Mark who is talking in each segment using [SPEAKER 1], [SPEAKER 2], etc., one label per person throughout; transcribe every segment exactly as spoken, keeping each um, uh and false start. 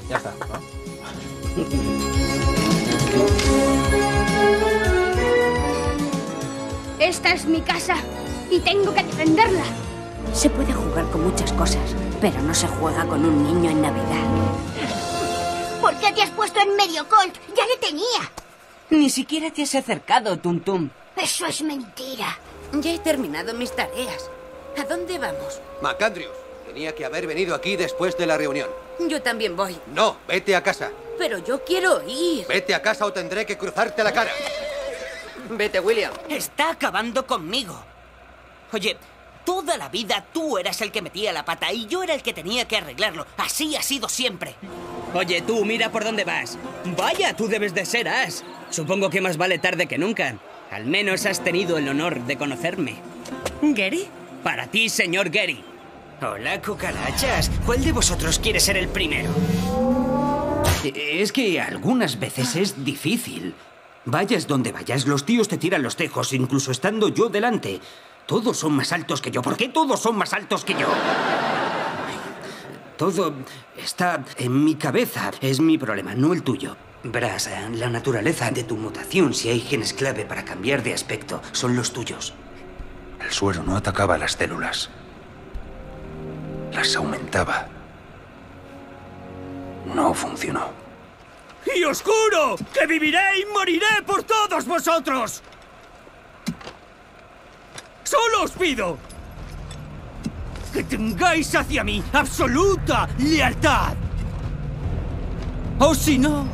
[SPEAKER 1] Ya está, ¿no?
[SPEAKER 2] Esta es mi casa y tengo que defenderla.
[SPEAKER 3] Se puede jugar con muchas cosas, pero no se juega con un niño en Navidad.
[SPEAKER 2] ¿Por qué te has puesto en medio, Colt? ¡Ya le tenía!
[SPEAKER 4] Ni siquiera te has acercado, Tum Tum.
[SPEAKER 2] Eso es mentira.
[SPEAKER 3] Ya he terminado mis tareas. ¿A dónde vamos?
[SPEAKER 5] McAndrews, tenía que haber venido aquí después de la reunión.
[SPEAKER 3] Yo también voy.
[SPEAKER 5] No, vete a casa.
[SPEAKER 3] Pero yo quiero ir.
[SPEAKER 5] Vete a casa o tendré que cruzarte la cara.
[SPEAKER 6] Vete, William.
[SPEAKER 4] Está acabando conmigo. Oye, toda la vida tú eras el que metía la pata y yo era el que tenía que arreglarlo. Así ha sido siempre. Oye, tú, mira por dónde vas. Vaya, tú debes de ser Ash. Supongo que más vale tarde que nunca. Al menos has tenido el honor de conocerme. ¿Gary? Para ti, señor Gary. Hola, cucarachas. ¿Cuál de vosotros quiere ser el primero?
[SPEAKER 7] Es que algunas veces es difícil. Vayas donde vayas, los tíos te tiran los tejos, incluso estando yo delante. Todos son más altos que yo. ¿Por qué todos son más altos que yo? Todo está en mi cabeza. Es mi problema, no el tuyo. Verás, la naturaleza de tu mutación, si hay genes clave para cambiar de aspecto, son los tuyos.
[SPEAKER 8] El suero no atacaba las células. Las aumentaba. No funcionó.
[SPEAKER 4] ¡Y os juro que viviré y moriré por todos vosotros! ¡Solo os pido que tengáis hacia mí absoluta lealtad! O si no,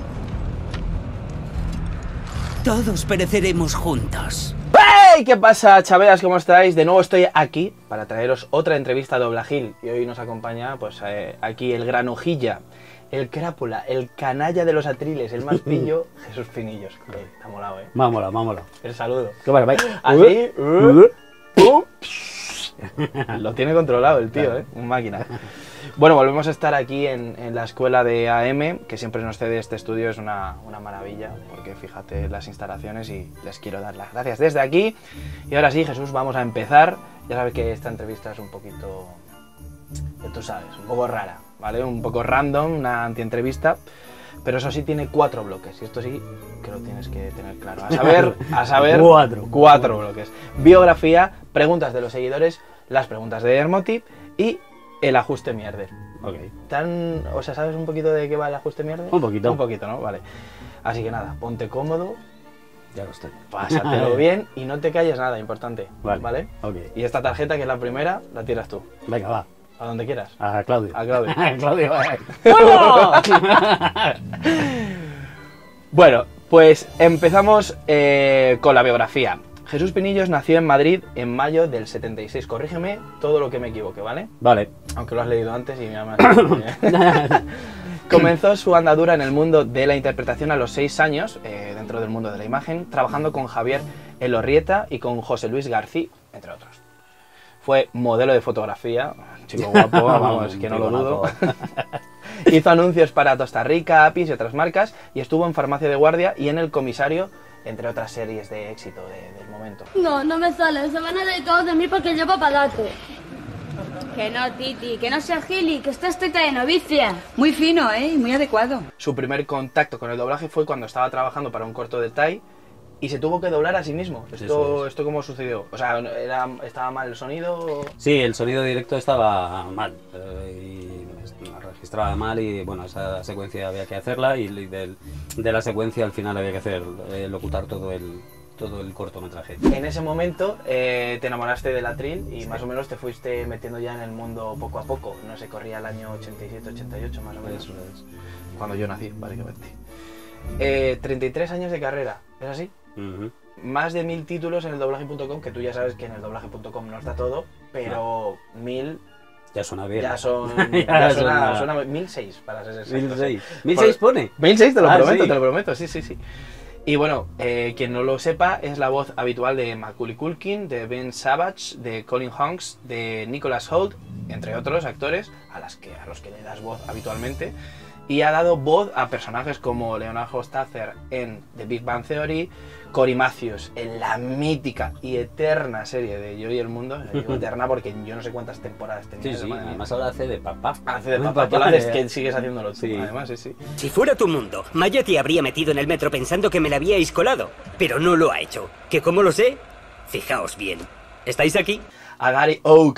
[SPEAKER 4] todos pereceremos juntos.
[SPEAKER 1] ¡Hey! ¿Qué pasa, chaveas? ¿Cómo estáis? De nuevo estoy aquí para traeros otra entrevista a Doblajil. Y hoy nos acompaña, pues, eh, aquí el granojilla, el crápula, el canalla de los atriles, el más pillo, Jesús Pinillos. Eh, está molado, ¿eh?
[SPEAKER 9] Me ha molado, me ha molado.
[SPEAKER 1] El saludo.
[SPEAKER 9] ¿Qué pasa, Mike?
[SPEAKER 1] Así. uh, uh, Lo tiene controlado el tío, ¿eh? Un máquina. Bueno, volvemos a estar aquí en, en la escuela de A M, que siempre nos cede este estudio, es una, una maravilla, porque fíjate las instalaciones y les quiero dar las gracias desde aquí. Y ahora sí, Jesús, vamos a empezar. Ya sabes que esta entrevista es un poquito, tú sabes, un poco rara, ¿vale? Un poco random, una antientrevista, pero eso sí tiene cuatro bloques, y esto sí que lo tienes que tener claro. A saber, a saber,
[SPEAKER 9] cuatro.
[SPEAKER 1] cuatro bloques. Biografía, preguntas de los seguidores, las preguntas de Hermoti y el ajuste mierder.
[SPEAKER 9] Ok.
[SPEAKER 1] ¿Tan, o sea, ¿sabes un poquito de qué va el ajuste mierder?
[SPEAKER 9] Un poquito.
[SPEAKER 1] Un poquito, ¿no? Vale. Así que nada, ponte cómodo,
[SPEAKER 9] Ya lo estoy.
[SPEAKER 1] pásatelo bien y no te calles nada, importante.
[SPEAKER 9] Vale.
[SPEAKER 1] ¿Vale?
[SPEAKER 9] Ok.
[SPEAKER 1] Y esta tarjeta, que es la primera, la tiras tú.
[SPEAKER 9] Venga, va.
[SPEAKER 1] A donde quieras.
[SPEAKER 9] A Claudio.
[SPEAKER 1] A Claudio.
[SPEAKER 9] A Claudio, va.
[SPEAKER 1] Bueno, pues empezamos eh, con la biografía. Jesús Pinillos nació en Madrid en mayo del setenta y seis. Corrígeme todo lo que me equivoque, ¿vale?
[SPEAKER 9] Vale.
[SPEAKER 1] Aunque lo has leído antes y me ha... Comenzó su andadura en el mundo de la interpretación a los seis años, eh, dentro del mundo de la imagen, trabajando con Javier Elorrieta y con José Luis García, entre otros. Fue modelo de fotografía, chico guapo, vamos, que no lo dudo. Hizo anuncios para Costa Rica, Apis y otras marcas, y estuvo en Farmacia de Guardia y en El Comisario, entre otras series de éxito de, del momento.
[SPEAKER 2] No, no me sale. Se van a reír todos de mí porque llevo aparato. Que no, Titi, que no seas gili, que estás teta de novicia.
[SPEAKER 10] Muy fino, ¿eh? Muy adecuado.
[SPEAKER 1] Su primer contacto con el doblaje fue cuando estaba trabajando para un corto de Tai y se tuvo que doblar a sí mismo. ¿Esto, ¿esto cómo sucedió? O sea, era, ¿estaba mal el sonido? O...
[SPEAKER 9] Sí, el sonido directo estaba mal. Eh, y registraba mal y bueno, esa secuencia había que hacerla y de, de la secuencia al final había que hacer, eh, locutar todo el, todo el cortometraje.
[SPEAKER 1] En ese momento eh, te enamoraste del atril y sí, más o menos te fuiste metiendo ya en el mundo poco a poco. No sé, corría el año ochenta y siete, ochenta y ocho más o menos.
[SPEAKER 9] Eso es.
[SPEAKER 1] Cuando yo nací, básicamente. Eh, treinta y tres años de carrera, ¿es así?
[SPEAKER 9] Uh-huh.
[SPEAKER 1] Más de mil títulos en el doblaje punto com, que tú ya sabes que en el doblaje punto com no está todo, pero no. mil...
[SPEAKER 9] Ya suena bien.
[SPEAKER 1] Ya son...
[SPEAKER 9] ya
[SPEAKER 1] ya suena,
[SPEAKER 9] suena...
[SPEAKER 1] suena mil seis, para ser exacto.
[SPEAKER 9] mil seis. ¿mil seis pone?
[SPEAKER 1] mil seis, te lo
[SPEAKER 9] ah,
[SPEAKER 1] prometo,
[SPEAKER 9] ¿sí?
[SPEAKER 1] te lo prometo, sí, sí, sí. Y bueno, eh, quien no lo sepa, es la voz habitual de Macaulay Culkin, de Ben Savage, de Colin Hanks, de Nicholas Hoult, entre otros actores a, las que, a los que le das voz habitualmente. y ha dado voz a personajes como Leonard Hofstadter en The Big Bang Theory, Cory Matthews en la mítica y eterna serie de Yo y el Mundo. Digo eterna porque yo no sé cuántas temporadas tenía.
[SPEAKER 9] Sí, sí, además ahora hace de papá.
[SPEAKER 1] Hace de papá, tú haces que sigues haciéndolo tú, sí. Además, sí, sí.
[SPEAKER 4] Si fuera tu mundo, Maya te habría metido en el metro pensando que me la habíais colado, pero no lo ha hecho. ¿Que cómo lo sé? Fijaos bien. ¿Estáis aquí?
[SPEAKER 1] A Gary Oak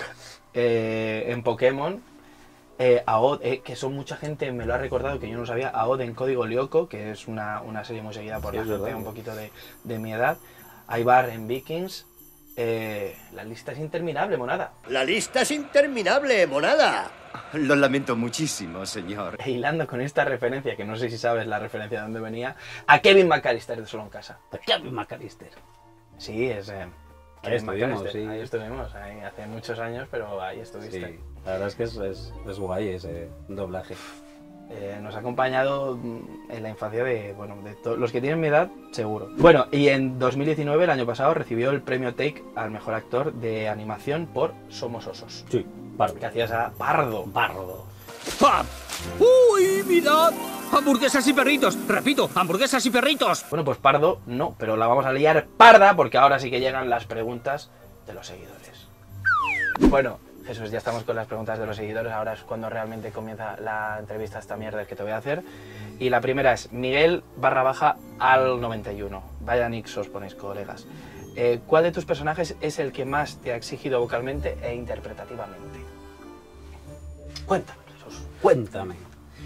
[SPEAKER 1] eh, en Pokémon, eh, a Odd, eh, que son mucha gente, me lo ha recordado, que yo no sabía, a Odd en Código Lyoko, que es una, una serie muy seguida por sí, la gente, verdad, un poquito de, de mi edad. A Ibar en Vikings. Eh, la lista es interminable, monada.
[SPEAKER 11] La lista es interminable, monada. Lo lamento muchísimo, señor.
[SPEAKER 1] E hilando con esta referencia, que no sé si sabes la referencia de dónde venía, a Kevin McAllister de Solo en Casa.
[SPEAKER 9] ¿A Kevin McAllister?
[SPEAKER 1] Sí, es... Eh,
[SPEAKER 9] ahí estuvimos, sí.
[SPEAKER 1] Ahí estuvimos, ahí, hace muchos años, pero ahí estuviste.
[SPEAKER 9] Sí, la verdad es que es, es, es guay ese doblaje.
[SPEAKER 1] Eh, nos ha acompañado en la infancia de, bueno, de todos los que tienen mi edad, seguro. Bueno, y en dos mil diecinueve, el año pasado, recibió el premio Take al mejor actor de animación por Somos Osos.
[SPEAKER 9] Sí, Pardo.
[SPEAKER 1] Que hacías a Pardo.
[SPEAKER 9] Pardo.
[SPEAKER 7] ¡Ah! ¡Uy, mirad! ¡Hamburguesas y perritos! Repito, hamburguesas y perritos.
[SPEAKER 1] Bueno, pues Pardo no, pero la vamos a liar parda porque ahora sí que llegan las preguntas de los seguidores. Bueno, Jesús, ya estamos con las preguntas de los seguidores, ahora es cuando realmente comienza la entrevista a esta mierda que te voy a hacer. Y la primera es Miguel barra baja al noventa y uno. Vaya nix os ponéis, colegas. Eh, ¿Cuál de tus personajes es el que más te ha exigido vocalmente e interpretativamente? Cuéntame, Jesús.
[SPEAKER 9] Cuéntame.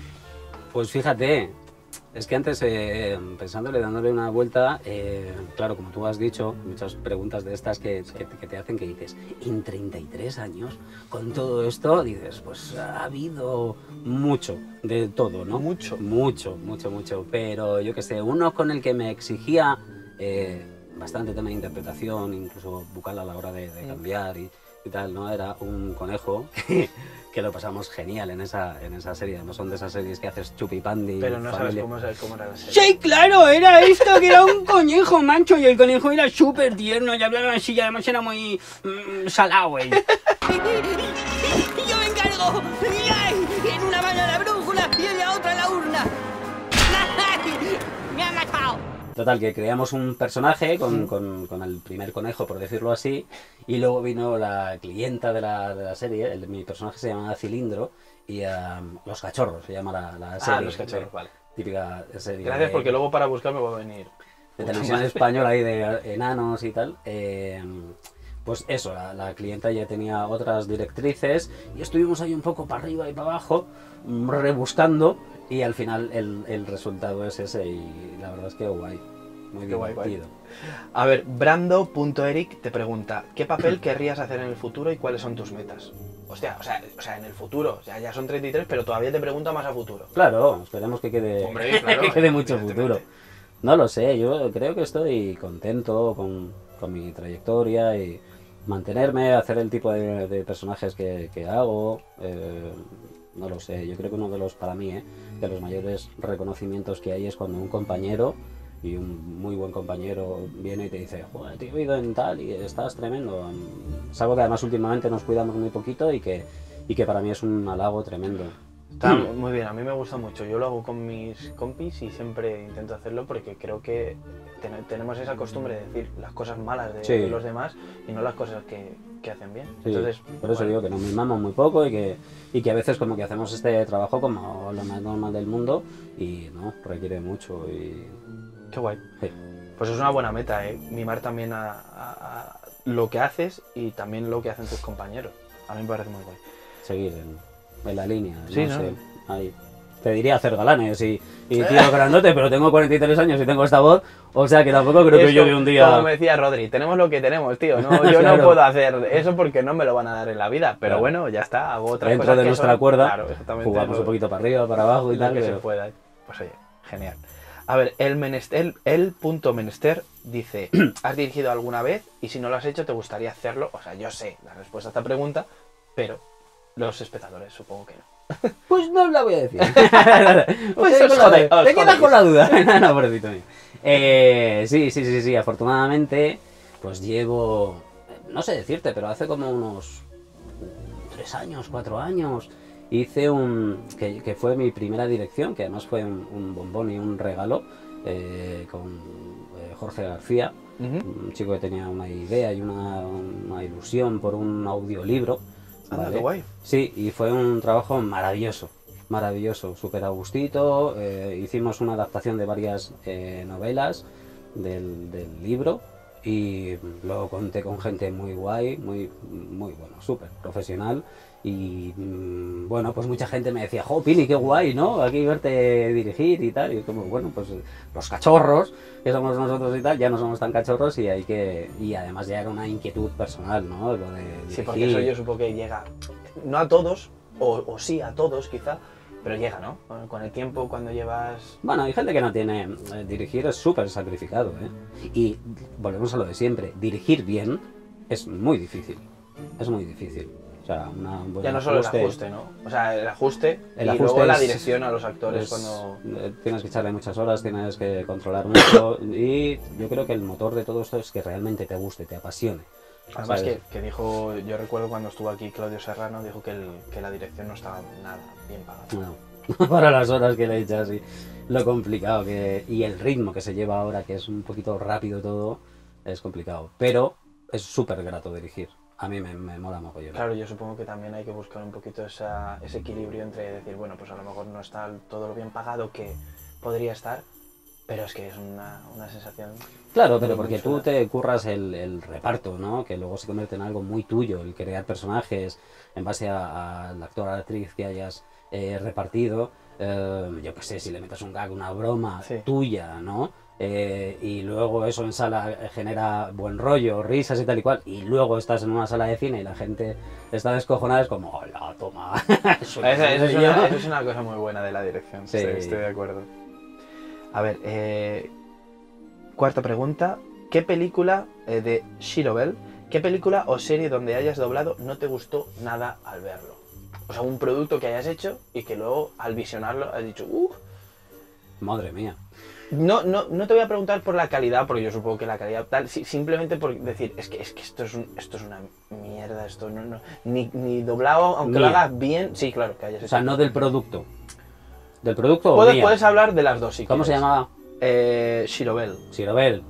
[SPEAKER 9] Pues fíjate, es que antes, eh, pensándole, dándole una vuelta, eh, claro, como tú has dicho, muchas preguntas de estas que, que, que te hacen que dices, en treinta y tres años, con todo esto, dices, pues ha habido mucho de todo, ¿no?
[SPEAKER 1] Mucho.
[SPEAKER 9] Mucho, mucho, mucho. Pero yo que sé, uno con el que me exigía eh, bastante tema de interpretación, incluso vocal a la hora de, de cambiar y, y tal, ¿no? Era un conejo que, que lo pasamos genial en esa, en esa serie. No son de esas series que haces chupipandi.
[SPEAKER 1] Pero no
[SPEAKER 9] familia.
[SPEAKER 1] sabes cómo, cómo era la serie.
[SPEAKER 12] Sí, claro, era esto, que era un conejo, mancho, y el conejo era súper tierno y hablaba así, y además era muy mmm, salado, güey.
[SPEAKER 4] ¡Yo me encargo! ¡Ay! En una mano la brújula y en la otra la urna. ¡Ay! ¡Me ha matado!
[SPEAKER 9] Total, que creamos un personaje con, con, con el primer conejo, por decirlo así, y luego vino la clienta de la, de la serie, el, mi personaje se llamaba Cilindro, y um, Los Cachorros se llama la, la serie.
[SPEAKER 1] Ah, Los Cachorros, vale.
[SPEAKER 9] Típica serie.
[SPEAKER 1] Gracias,
[SPEAKER 9] de,
[SPEAKER 1] porque luego para buscarme va a venir.
[SPEAKER 9] De televisión española ahí de enanos y tal. Eh, pues eso, la, la clienta ya tenía otras directrices, y estuvimos ahí un poco para arriba y para abajo, rebuscando, y al final el, el resultado es ese, y la verdad es que guay, muy
[SPEAKER 1] Qué guay,
[SPEAKER 9] divertido.
[SPEAKER 1] guay. A ver, Brando.eric te pregunta, ¿qué papel querrías hacer en el futuro y cuáles son tus metas? Hostia, o sea, o sea en el futuro, o sea, ya son treinta y tres, pero todavía te pregunta más a futuro.
[SPEAKER 9] Claro, esperemos que quede,
[SPEAKER 1] Hombre, claro,
[SPEAKER 9] que quede mucho futuro. No lo sé, yo creo que estoy contento con, con mi trayectoria y mantenerme, hacer el tipo de, de personajes que, que hago. Eh, no lo sé, yo creo que uno de los, para mí, eh, de los mayores reconocimientos que hay es cuando un compañero, y un muy buen compañero, viene y te dice, joder, te he oído en tal y estás tremendo. Es algo que además últimamente nos cuidamos muy poquito y que, y que para mí es un halago tremendo.
[SPEAKER 1] Está muy bien, a mí me gusta mucho. Yo lo hago con mis compis y siempre intento hacerlo porque creo que ten tenemos esa costumbre de decir las cosas malas de,
[SPEAKER 9] sí.
[SPEAKER 1] de los demás y no las cosas que, que hacen bien.
[SPEAKER 9] Sí,
[SPEAKER 1] entonces,
[SPEAKER 9] por eso bueno. digo que nos mimamos muy poco y que, y que a veces como que hacemos este trabajo como lo más normal del mundo y no, requiere mucho y...
[SPEAKER 1] Qué guay.
[SPEAKER 9] Sí.
[SPEAKER 1] Pues es una buena meta, ¿eh? Mimar también a, a, a lo que haces y también lo que hacen tus compañeros. A mí me parece muy guay.
[SPEAKER 9] Seguir en, en la línea,
[SPEAKER 1] sí,
[SPEAKER 9] no,
[SPEAKER 1] ¿no?
[SPEAKER 9] sé, ahí. Te diría hacer galanes y, y tío grandote, pero tengo cuarenta y tres años y tengo esta voz, o sea que tampoco creo eso, que yo de un día...
[SPEAKER 1] Como me decía Rodri, tenemos lo que tenemos, tío, no, yo claro. no puedo hacer eso porque no me lo van a dar en la vida, pero claro. bueno, ya está, hago otra
[SPEAKER 9] Dentro
[SPEAKER 1] cosa
[SPEAKER 9] de
[SPEAKER 1] que
[SPEAKER 9] nuestra
[SPEAKER 1] son,
[SPEAKER 9] cuerda,
[SPEAKER 1] claro,
[SPEAKER 9] jugamos
[SPEAKER 1] lo,
[SPEAKER 9] un poquito para arriba, para abajo y
[SPEAKER 1] lo
[SPEAKER 9] tal.
[SPEAKER 1] que
[SPEAKER 9] pero...
[SPEAKER 1] se pueda. Pues oye, genial. A ver, el, menester, el punto menester dice, ¿has dirigido alguna vez? Y si no lo has hecho, ¿te gustaría hacerlo? O sea, yo sé la respuesta a esta pregunta, pero los espectadores supongo que no.
[SPEAKER 9] Pues no la voy a decir.
[SPEAKER 1] Pues os jodéis, os
[SPEAKER 9] te quedas con la duda. No, no, pobrecito mío. Eh, sí, sí, sí, sí, afortunadamente, pues llevo, no sé decirte, pero hace como unos tres años, cuatro años, hice un... Que, que fue mi primera dirección, que además fue un, un bombón y un regalo, eh, con eh, Jorge García, uh-huh. un chico que tenía una idea y una, una ilusión por un audiolibro.
[SPEAKER 1] ¿Vale?
[SPEAKER 9] ¿Vale?
[SPEAKER 1] Guay.
[SPEAKER 9] Sí, y fue un trabajo maravilloso, maravilloso, súper a gustito. Eh, hicimos una adaptación de varias eh, novelas del, del libro y lo conté con gente muy guay, muy, muy bueno, súper profesional. Y mmm, bueno, pues mucha gente me decía, jo, Pili, qué guay, ¿no? Aquí verte dirigir y tal. Y como, bueno, pues los cachorros que somos nosotros y tal, ya no somos tan cachorros y hay que... Y además ya era una inquietud personal, ¿no? Lo de dirigir.
[SPEAKER 1] Sí, porque eso yo supongo que llega, no a todos, o, o sí a todos quizá, pero llega, ¿no? Con el tiempo, cuando llevas...
[SPEAKER 9] Bueno, hay gente que no tiene... Eh, dirigir es súper sacrificado, ¿eh? Y volvemos a lo de siempre, dirigir bien es muy difícil, es muy difícil. O sea, una, un buen
[SPEAKER 1] ya no solo
[SPEAKER 9] ajuste,
[SPEAKER 1] el ajuste, ¿no? O sea, el ajuste
[SPEAKER 9] el
[SPEAKER 1] y
[SPEAKER 9] ajuste
[SPEAKER 1] luego la
[SPEAKER 9] es,
[SPEAKER 1] dirección a los actores
[SPEAKER 9] es,
[SPEAKER 1] cuando...
[SPEAKER 9] Tienes que echarle muchas horas, tienes que controlar mucho y yo creo que el motor de todo esto es que realmente te guste, te apasione.
[SPEAKER 1] Además que, que dijo, yo recuerdo cuando estuvo aquí Claudio Serrano, dijo que, el, que la dirección no estaba nada bien pagada.
[SPEAKER 9] No, para las horas que le he hecho así, lo complicado que y el ritmo que se lleva ahora, que es un poquito rápido todo, es complicado. Pero es súper grato dirigir. A mí me, me mola mogollón.
[SPEAKER 1] Claro, yo supongo que también hay que buscar un poquito esa, ese equilibrio entre decir, bueno, pues a lo mejor no está todo lo bien pagado que podría estar, pero es que es una, una sensación...
[SPEAKER 9] Claro, pero porque tú te curras el, el reparto, ¿no? Que luego se convierte en algo muy tuyo, el crear personajes en base al actor o a la actriz que hayas eh, repartido. Eh, yo qué sé, si le metes un gag, una broma sí. tuya, ¿no? Eh, y luego eso en sala genera buen rollo, risas y tal y cual, y luego estás en una sala de cine y la gente está descojonada, es como, hola, toma.
[SPEAKER 1] eso, eso, es una, eso es una cosa muy buena de la dirección, sí. estoy, estoy de acuerdo. A ver, eh, cuarta pregunta, ¿qué película eh, de Shirobel, qué película o serie donde hayas doblado no te gustó nada al verlo? O sea, un producto que hayas hecho y que luego al visionarlo has dicho, uff.
[SPEAKER 9] Madre mía.
[SPEAKER 1] No, no, no te voy a preguntar por la calidad, porque yo supongo que la calidad tal, simplemente por decir, es que, es que esto, es un, esto es una mierda, esto no, no ni, ni doblado, aunque mía. Lo hagas bien, sí, claro, que hayas hecho.
[SPEAKER 9] O sea, no del producto. ¿Del producto
[SPEAKER 1] puedes,
[SPEAKER 9] o mía?
[SPEAKER 1] Puedes hablar de las dos, si
[SPEAKER 9] ¿Cómo
[SPEAKER 1] quieres.
[SPEAKER 9] se llamaba?
[SPEAKER 1] Eh, Shirobel.
[SPEAKER 9] Shirobel.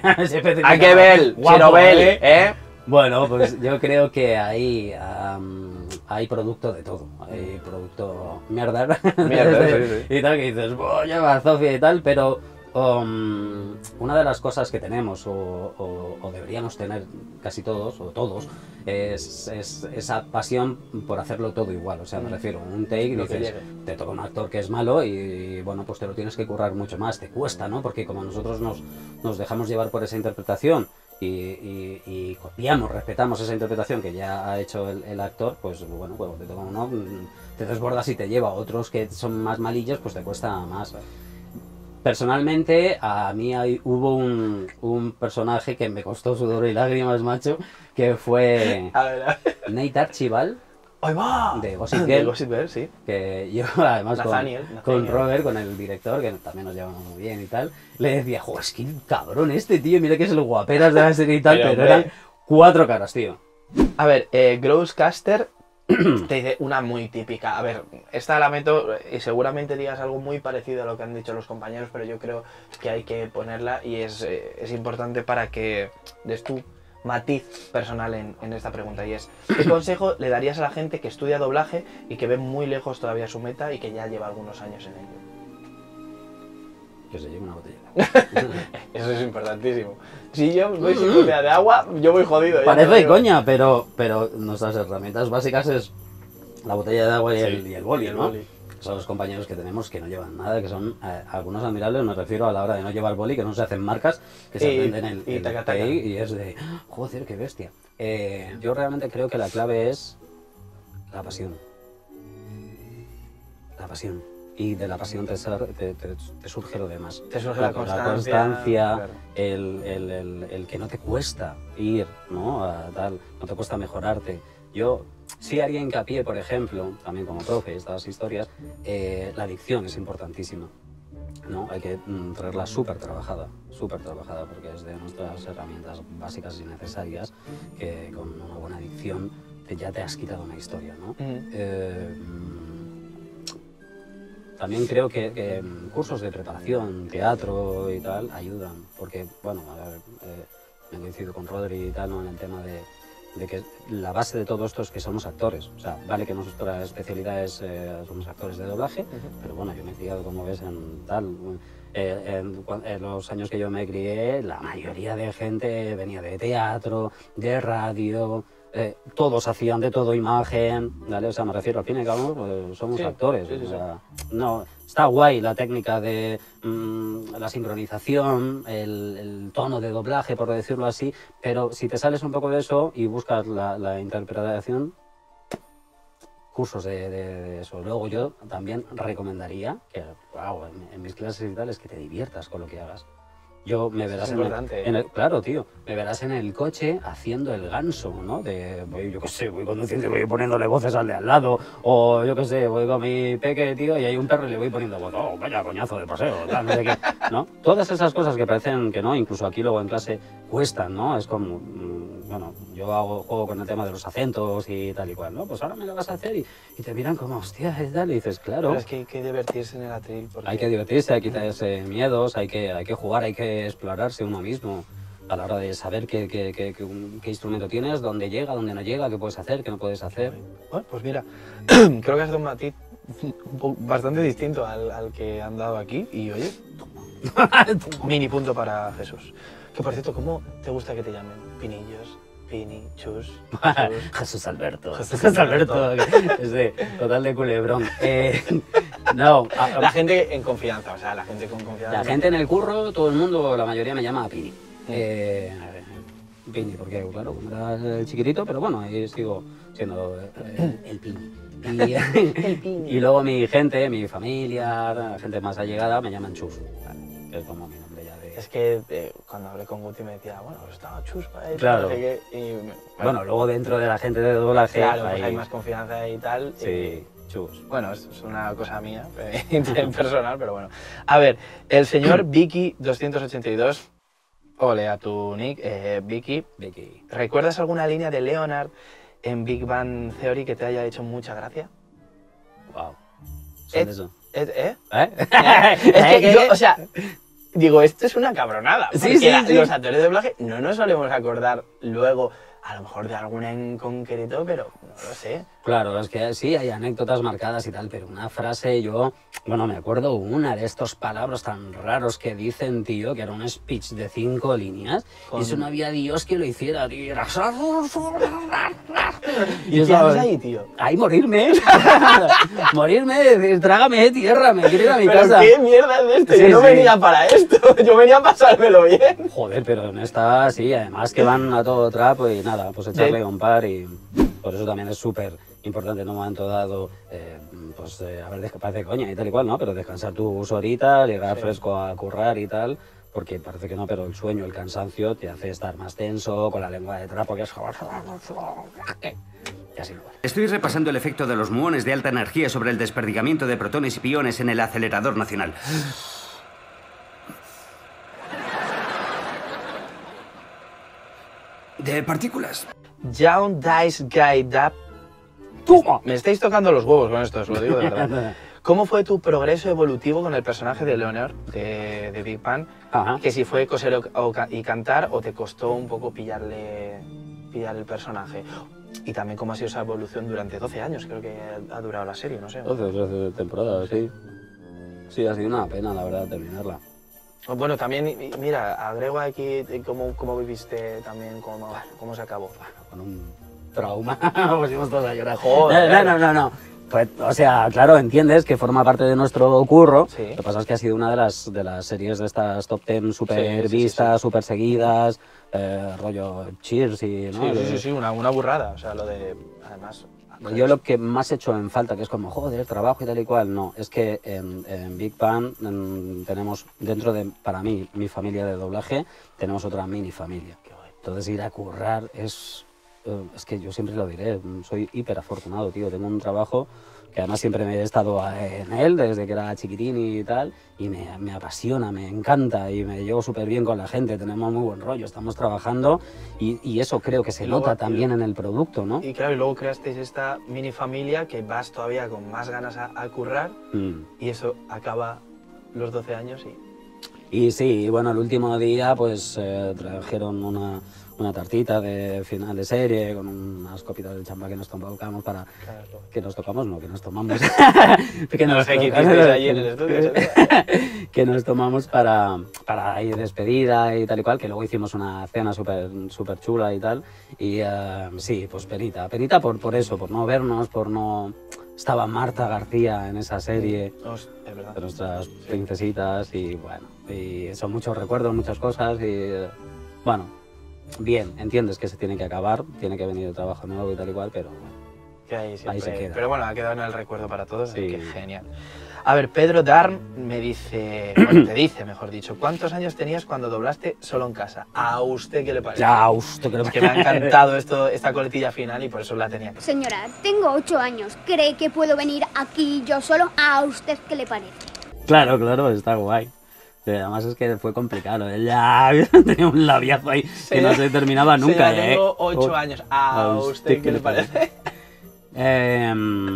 [SPEAKER 1] ¿A qué ver? Shirobel, ¿eh? ¿eh?
[SPEAKER 9] Bueno, pues yo creo que ahí um, hay producto de todo. Hay producto mierda,
[SPEAKER 1] mierda sí, sí.
[SPEAKER 9] y tal, que dices, oh, lleva Zofia y tal, pero um, una de las cosas que tenemos, o, o, o deberíamos tener casi todos, o todos, es, es esa pasión por hacerlo todo igual. O sea, me refiero a un take y dices, te toca un actor que es malo y, y bueno, pues te lo tienes que currar mucho más, te cuesta, ¿no? Porque como nosotros nos, nos dejamos llevar por esa interpretación, Y, y, y copiamos, respetamos esa interpretación que ya ha hecho el, el actor, pues bueno, cuando te toca uno, te desbordas y te lleva. Otros que son más malillos, pues te cuesta más. Personalmente, a mí hay, hubo un, un personaje que me costó sudor y lágrimas, macho, que fue
[SPEAKER 1] a ver, a ver.
[SPEAKER 9] Nate Archibald.
[SPEAKER 1] ¡Ay, va!
[SPEAKER 9] De Gossip Girl,
[SPEAKER 1] de Gossip Girl, sí.
[SPEAKER 9] Que yo, además,
[SPEAKER 1] Nathaniel,
[SPEAKER 9] con,
[SPEAKER 1] Nathaniel.
[SPEAKER 9] con Robert, con el director, que también nos llevamos muy bien y tal, le decía, jo, es que cabrón este tío, mira que es el guaperas de la serie y tal, pero, pero eran cuatro caras, tío.
[SPEAKER 1] A ver, eh, Grosscaster te dice una muy típica. A ver, esta la meto y seguramente digas algo muy parecido a lo que han dicho los compañeros, pero yo creo que hay que ponerla y es, eh, es importante para que des tú matiz personal en, en esta pregunta, y es ¿qué consejo le darías a la gente que estudia doblaje y que ve muy lejos todavía su meta y que ya lleva algunos años en ello?
[SPEAKER 9] Que se lleve una botella.
[SPEAKER 1] Eso es importantísimo. Si yo voy sin botella de agua, yo voy jodido.
[SPEAKER 9] Parece de coña, pero, pero nuestras herramientas básicas es la botella de agua y, sí, el, y el boli, y el ¿no? Boli. Son los compañeros que tenemos que no llevan nada, que son eh, algunos admirables, me refiero a la hora de no llevar boli, que no se hacen marcas, que se venden el,
[SPEAKER 1] y,
[SPEAKER 9] el
[SPEAKER 1] taca, taca.
[SPEAKER 9] y es de, joder, qué bestia. Eh, yo realmente creo que la clave es la pasión. La pasión. Y de la pasión te, te, te, te surge lo demás.
[SPEAKER 1] Te surge
[SPEAKER 9] la,
[SPEAKER 1] la constancia,
[SPEAKER 9] la constancia
[SPEAKER 1] claro.
[SPEAKER 9] el, el, el, el que no te cuesta ir, ¿no? A tal, no te cuesta mejorarte. Yo sí haría hincapié, por ejemplo, también como profe, estas historias, eh, la dicción es importantísima, ¿no? Hay que mm, traerla súper trabajada, súper trabajada, porque es de nuestras herramientas básicas y necesarias, que con una buena dicción te, ya te has quitado una historia, ¿no? Uh-huh. eh, también creo que, que cursos de preparación, teatro y tal, ayudan, porque, bueno, a ver, eh, me coincido con Rodri y tal, ¿no? En el tema de, de que la base de todo esto es que somos actores. O sea, vale que nuestra especialidad es, eh, somos actores de doblaje, uh-huh. pero bueno, yo me he criado, como ves, en tal... Eh, en, en los años que yo me crié, la mayoría de gente venía de teatro, de radio... Eh, todos hacían de todo, imagen, ¿vale? O sea, me refiero al fin y al cabo, pues, somos sí, actores. Sí, sí, o sea, sí. No, está guay la técnica de mmm, la sincronización, el, el tono de doblaje, por decirlo así, pero si te sales un poco de eso y buscas la, la interpretación, cursos de, de, de eso. Luego yo también recomendaría que, wow, en, en mis clases y tal, es que te diviertas con lo que hagas. Yo me verás en el, en el... Claro, tío. Me verás en el coche haciendo el ganso, ¿no? De, voy, yo qué sé, voy conduciendo y voy poniéndole voces al de al lado. O yo qué sé, voy con mi peque, tío, y hay un perro y le voy poniendo voz. Oh, vaya coñazo de paseo, tal, no sé qué. ¿No? Todas esas cosas que parecen que no, incluso aquí luego en clase cuestan, ¿no? Es como, mmm, bueno, yo hago juego con el tema de los acentos y tal y cual, ¿no? Pues ahora me lo vas a hacer y, y te miran como, hostia, es tal, y dices, claro.
[SPEAKER 1] Pero es que hay que divertirse en el atril. Porque...
[SPEAKER 9] Hay que divertirse, hay que quitarse miedos, hay que, hay que jugar, hay que explorarse uno mismo a la hora de saber qué, qué, qué, qué, qué instrumento tienes, dónde llega, dónde no llega, qué puedes hacer, qué no puedes hacer.
[SPEAKER 1] Bueno, pues mira, creo que has dado un matiz bastante distinto al, al que han dado aquí y oye, mini punto para Jesús. Que por cierto, ¿cómo te gusta que te llamen? Pinillos, Pini, Chus,
[SPEAKER 9] Jesús, Jesús Alberto, Jesús, Jesús Alberto, es de total de culebrón. Eh, no, a,
[SPEAKER 1] la gente en confianza, o sea, la gente con confianza.
[SPEAKER 9] La gente en el curro, todo el mundo, la mayoría me llama Pini. Eh, Pini, porque claro, como era chiquitito, pero bueno, ahí sigo siendo eh, el Pini. Y, el Pini. Y luego mi gente, mi familia, la gente más allegada, me llaman Chus, que es como mi nombre ya de...
[SPEAKER 1] Es que eh, cuando hablé con Guti me decía, bueno, estaba Chus para eso,
[SPEAKER 9] claro.
[SPEAKER 1] No sé qué, y,
[SPEAKER 9] bueno, bueno, luego dentro de la gente de doblaje...
[SPEAKER 1] Claro, pues hay más confianza y tal.
[SPEAKER 9] Sí.
[SPEAKER 1] Y,
[SPEAKER 9] Chus.
[SPEAKER 1] Bueno, es una cosa mía, personal, pero bueno. A ver, el señor Vicky doscientos ochenta y dos, ole a tu nick, eh, Vicky.
[SPEAKER 9] Vicky.
[SPEAKER 1] ¿Recuerdas alguna línea de Leonard en Big Bang Theory que te haya hecho mucha gracia?
[SPEAKER 9] Wow.
[SPEAKER 1] ¿Eh?
[SPEAKER 9] Eso?
[SPEAKER 1] ¿Eh? ¿Eh?
[SPEAKER 9] ¿Eh?
[SPEAKER 1] Es que yo, o sea, digo, esto es una cabronada.
[SPEAKER 9] Sí, sí, sí.
[SPEAKER 1] Los actores de doblaje no nos solemos acordar luego, a lo mejor de alguna en concreto, pero no lo sé.
[SPEAKER 9] Claro, es que sí, hay anécdotas marcadas y tal, pero una frase yo, bueno, me acuerdo una de estos palabras tan raros que dicen, tío, que era un speech de cinco líneas, Con... y eso no había Dios que lo hiciera, tío.
[SPEAKER 1] ¿Y qué haces ahí, tío?
[SPEAKER 9] Ahí morirme, morirme, decir, trágame tierra, me quiero ir a mi
[SPEAKER 1] ¿Pero
[SPEAKER 9] casa.
[SPEAKER 1] ¿Pero qué mierda es esto?
[SPEAKER 9] Sí,
[SPEAKER 1] yo no
[SPEAKER 9] sí.
[SPEAKER 1] venía para esto, yo venía a pasármelo bien.
[SPEAKER 9] Joder, pero en esta sí, además que van a todo trapo y nada, pues echarle un par y por eso también es súper importante en un momento dado, eh, pues eh, a ver, parece coña y tal y cual, ¿no? Pero descansar tus horitas, llegar sí. fresco a currar y tal, porque parece que no, pero el sueño, el cansancio te hace estar más tenso, con la lengua de trapo, que es... Y así no.
[SPEAKER 7] Estoy repasando el efecto de los muones de alta energía sobre el desperdigamiento de protones y piones en el acelerador nacional. De partículas.
[SPEAKER 1] Young Dice Guy Dap. ¡Toma! Me estáis tocando los huevos con esto, os lo digo de verdad. ¿Cómo fue tu progreso evolutivo con el personaje de Leonard, de, de Big Bang?
[SPEAKER 9] Ajá.
[SPEAKER 1] Que si fue coser o, o, y cantar, o te costó un poco pillarle, pillar el personaje. Y también cómo ha sido esa evolución durante doce años, creo que ha durado la serie, no sé.
[SPEAKER 9] doce, doce temporadas, sí. Sí, ha sido una pena, la verdad, terminarla.
[SPEAKER 1] Bueno, también, mira, agrego aquí cómo, cómo viviste también, cómo, cómo se acabó.
[SPEAKER 9] Bueno, con un trauma, pusimos todos a llorar.
[SPEAKER 1] Joder.
[SPEAKER 9] No, no, no, no. Pues, o sea, claro, entiendes que forma parte de nuestro curro.
[SPEAKER 1] Sí.
[SPEAKER 9] Lo que pasa es que ha sido una de las, de las series de estas top ten súper
[SPEAKER 1] sí, sí,
[SPEAKER 9] vistas,
[SPEAKER 1] sí, sí.
[SPEAKER 9] súper seguidas, eh, rollo Cheers y... ¿no?
[SPEAKER 1] Sí, sí, sí, sí, una, una burrada, o sea, lo de... Además...
[SPEAKER 9] Yo lo que más he hecho en falta, que es como, joder, trabajo y tal y cual, no, es que en, en Big Bang en, tenemos, dentro de, para mí, mi familia de doblaje, tenemos otra mini familia. Entonces ir a currar es, es que yo siempre lo diré, soy hiper afortunado, tío, tengo un trabajo que además siempre me he estado en él desde que era chiquitín y tal, y me, me apasiona, me encanta y me llevo súper bien con la gente, tenemos muy buen rollo, estamos trabajando y, y eso creo que se
[SPEAKER 1] luego,
[SPEAKER 9] nota también en el producto, ¿no?
[SPEAKER 1] Y claro, y luego creasteis esta mini familia que vas todavía con más ganas a, a currar
[SPEAKER 9] Mm.
[SPEAKER 1] y eso acaba los doce años y...
[SPEAKER 9] Y sí, bueno, el último día pues eh, trajeron una, una tartita de final de serie con unas copitas de champán que nos tomamos para...
[SPEAKER 1] Claro.
[SPEAKER 9] Que nos tocamos, no, que nos tomamos.
[SPEAKER 1] que nos que hicisteis allí en el estudio.
[SPEAKER 9] Que nos tomamos para, para ir despedida y tal y cual, que luego hicimos una cena súper súper chula y tal. Y uh, sí, pues penita, penita por, por eso, por no vernos, por no... Estaba Marta García en esa serie,
[SPEAKER 1] Os, es verdad.
[SPEAKER 9] de nuestras princesitas y bueno, y son muchos recuerdos, muchas cosas y bueno, bien, entiendes que se tiene que acabar, tiene que venir el trabajo nuevo y tal y cual, pero bueno,
[SPEAKER 1] Que ahí, siempre,
[SPEAKER 9] ahí se queda.
[SPEAKER 1] Pero bueno, ha quedado en el recuerdo para todos,
[SPEAKER 9] Sí.
[SPEAKER 1] que genial. A ver, Pedro Darm me dice, bueno, te dice, mejor dicho, ¿cuántos años tenías cuando doblaste Solo en Casa? ¿A usted qué le parece?
[SPEAKER 9] Ya, a usted que le
[SPEAKER 1] Es que me ha encantado esto, esta coletilla final y por eso la tenía.
[SPEAKER 2] Señora, tengo ocho años. ¿Cree que puedo venir aquí yo solo? ¿A usted qué le parece?
[SPEAKER 9] Claro, claro, está guay. Pero además es que fue complicado. Ella tenía un labiazo ahí que no se terminaba nunca.
[SPEAKER 1] Señora,
[SPEAKER 9] ¿eh?
[SPEAKER 1] tengo ocho
[SPEAKER 9] Oh,
[SPEAKER 1] años. ¿A usted qué le parece?
[SPEAKER 9] Eh,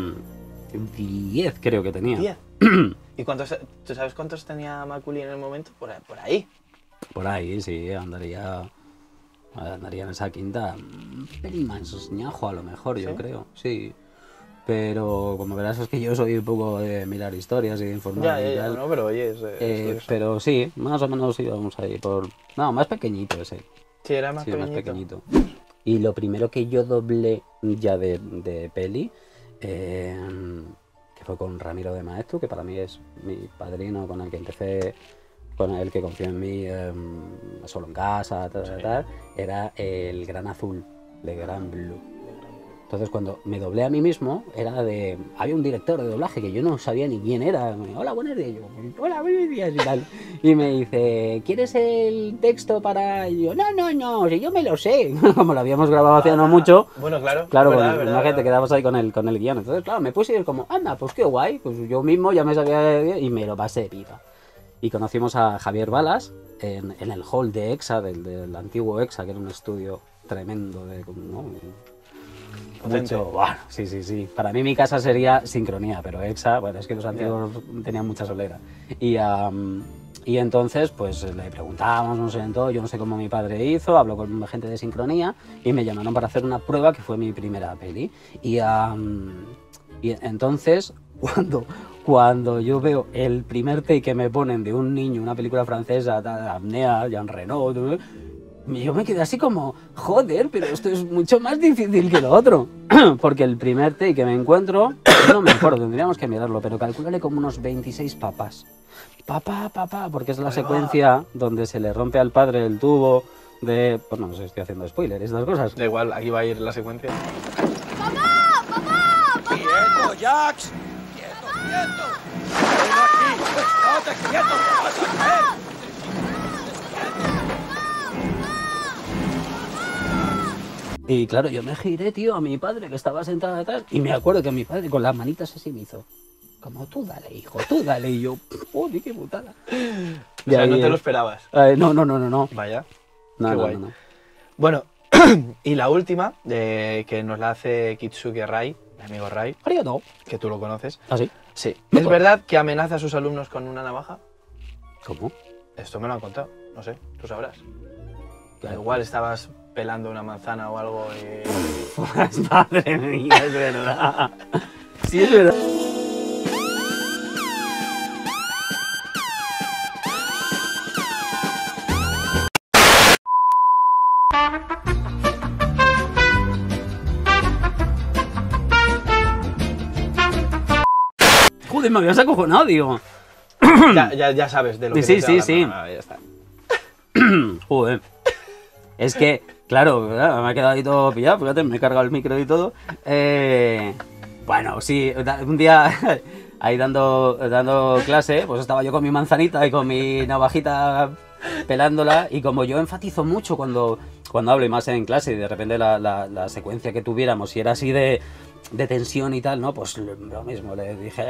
[SPEAKER 9] diez creo que tenía.
[SPEAKER 1] ¿Diez? ¿Y cuántos, tú sabes cuántos tenía Maculi en el momento? Por, por ahí.
[SPEAKER 9] Por ahí, sí, andaría, andaría en esa quinta. Un pelín más ñajo a lo mejor, yo
[SPEAKER 1] ¿Sí?
[SPEAKER 9] creo. Sí. Pero como verás es que yo soy un poco de mirar historias y de informar
[SPEAKER 1] Ya,
[SPEAKER 9] y
[SPEAKER 1] ya, ya,
[SPEAKER 9] tal.
[SPEAKER 1] no, pero oye, es, es
[SPEAKER 9] Eh,
[SPEAKER 1] curioso.
[SPEAKER 9] pero sí, más o menos íbamos ahí por... No, más pequeñito ese.
[SPEAKER 1] Sí, era más
[SPEAKER 9] Sí,
[SPEAKER 1] pequeñito.
[SPEAKER 9] más pequeñito. Y lo primero que yo doblé ya de, de peli, eh, que fue con Ramiro de Maeztu, que para mí es mi padrino con el que empecé, con el que confió en mí, eh, Solo en Casa, tal, tal, tal, era El Gran Azul, de Gran Blue. Entonces cuando me doblé a mí mismo, era de... Había un director de doblaje que yo no sabía ni quién era. Me, Hola, buenos días. Y yo, Hola, buenos días y tal. Y me dice, ¿quieres el texto para...? Y yo, no, no, no, si yo me lo sé. Como lo habíamos grabado hace no mucho.
[SPEAKER 1] Bueno, claro.
[SPEAKER 9] Claro,
[SPEAKER 1] verdad,
[SPEAKER 9] con el-
[SPEAKER 1] verdad,
[SPEAKER 9] imagínate,
[SPEAKER 1] verdad.
[SPEAKER 9] quedabas ahí con el, con el guión. Entonces, claro, me puse y como, anda, pues qué guay. Pues yo mismo ya me sabía y me lo pasé pipa. Y conocimos a Javier Balas en, en el hall de EXA, del, del antiguo EXA, que era un estudio tremendo de... ¿no?
[SPEAKER 1] Potente.
[SPEAKER 9] Mucho, bueno, sí, sí, sí. Para mí mi casa sería Sincronía, pero EXA, bueno, es que los antiguos tenían mucha solera. Y, am, y entonces, pues le preguntábamos, no sé, en todo, yo no sé cómo mi padre hizo, habló con gente de Sincronía y me llamaron para hacer una prueba que fue mi primera peli. Y, am, y entonces, cuando, cuando yo veo el primer take que me ponen de un niño, una película francesa, tal, Apnea, Jean Reno, todo, yo me quedé así como, joder, pero esto es mucho más difícil que lo otro. Porque el primer take que me encuentro, yo no me acuerdo, tendríamos que mirarlo, pero calcúlale como unos veintiséis papás. Papá, papá, porque es la
[SPEAKER 1] Ahí
[SPEAKER 9] secuencia donde se le rompe al padre el tubo de... Pues no sé, estoy haciendo spoiler, estas cosas.
[SPEAKER 1] Da igual, aquí va a ir la secuencia.
[SPEAKER 11] ¡Quieto, Jax! ¡Quieto, quieto! ¡Ven aquí! ¡Estate quieto! ¿Qué vas a hacer?
[SPEAKER 9] Y claro, yo me giré, tío, a mi padre que estaba sentado atrás y me acuerdo que mi padre con las manitas así me hizo, como tú dale, hijo, tú dale. Y yo, ¡joder, qué putada!
[SPEAKER 1] O sea, no te lo esperabas.
[SPEAKER 9] Eh, no, no, no, no, no.
[SPEAKER 1] Vaya.
[SPEAKER 9] No,
[SPEAKER 1] Qué
[SPEAKER 9] no,
[SPEAKER 1] guay.
[SPEAKER 9] no, no.
[SPEAKER 1] Bueno, y la última, de, que nos la hace Kitsuke Rai, mi amigo Rai,
[SPEAKER 9] Arigato.
[SPEAKER 1] que tú lo conoces.
[SPEAKER 9] ¿Ah, sí?
[SPEAKER 1] Sí. ¿Es verdad que amenaza a sus alumnos con una navaja?
[SPEAKER 9] ¿Cómo?
[SPEAKER 1] Esto me lo han contado, no sé, tú sabrás.
[SPEAKER 9] Claro.
[SPEAKER 1] Igual estabas pelando una manzana o algo y...
[SPEAKER 9] Madre mía, es verdad. Sí, es verdad. Joder, me habías acojonado, digo.
[SPEAKER 1] ya, ya, ya sabes de lo que
[SPEAKER 9] Sí,
[SPEAKER 1] te
[SPEAKER 9] sí,
[SPEAKER 1] estoy
[SPEAKER 9] sí.
[SPEAKER 1] hablando. Ah, ya está.
[SPEAKER 9] Joder. Es que, claro, me ha quedado ahí todo pillado, fíjate, me he cargado el micro y todo. Eh, bueno, sí, un día ahí dando, dando clase, pues estaba yo con mi manzanita y con mi navajita pelándola, y como yo enfatizo mucho cuando, cuando hablo y más en clase, y de repente la, la, la secuencia que tuviéramos, y era así de de tensión y tal, ¿no? Pues lo mismo, le dije,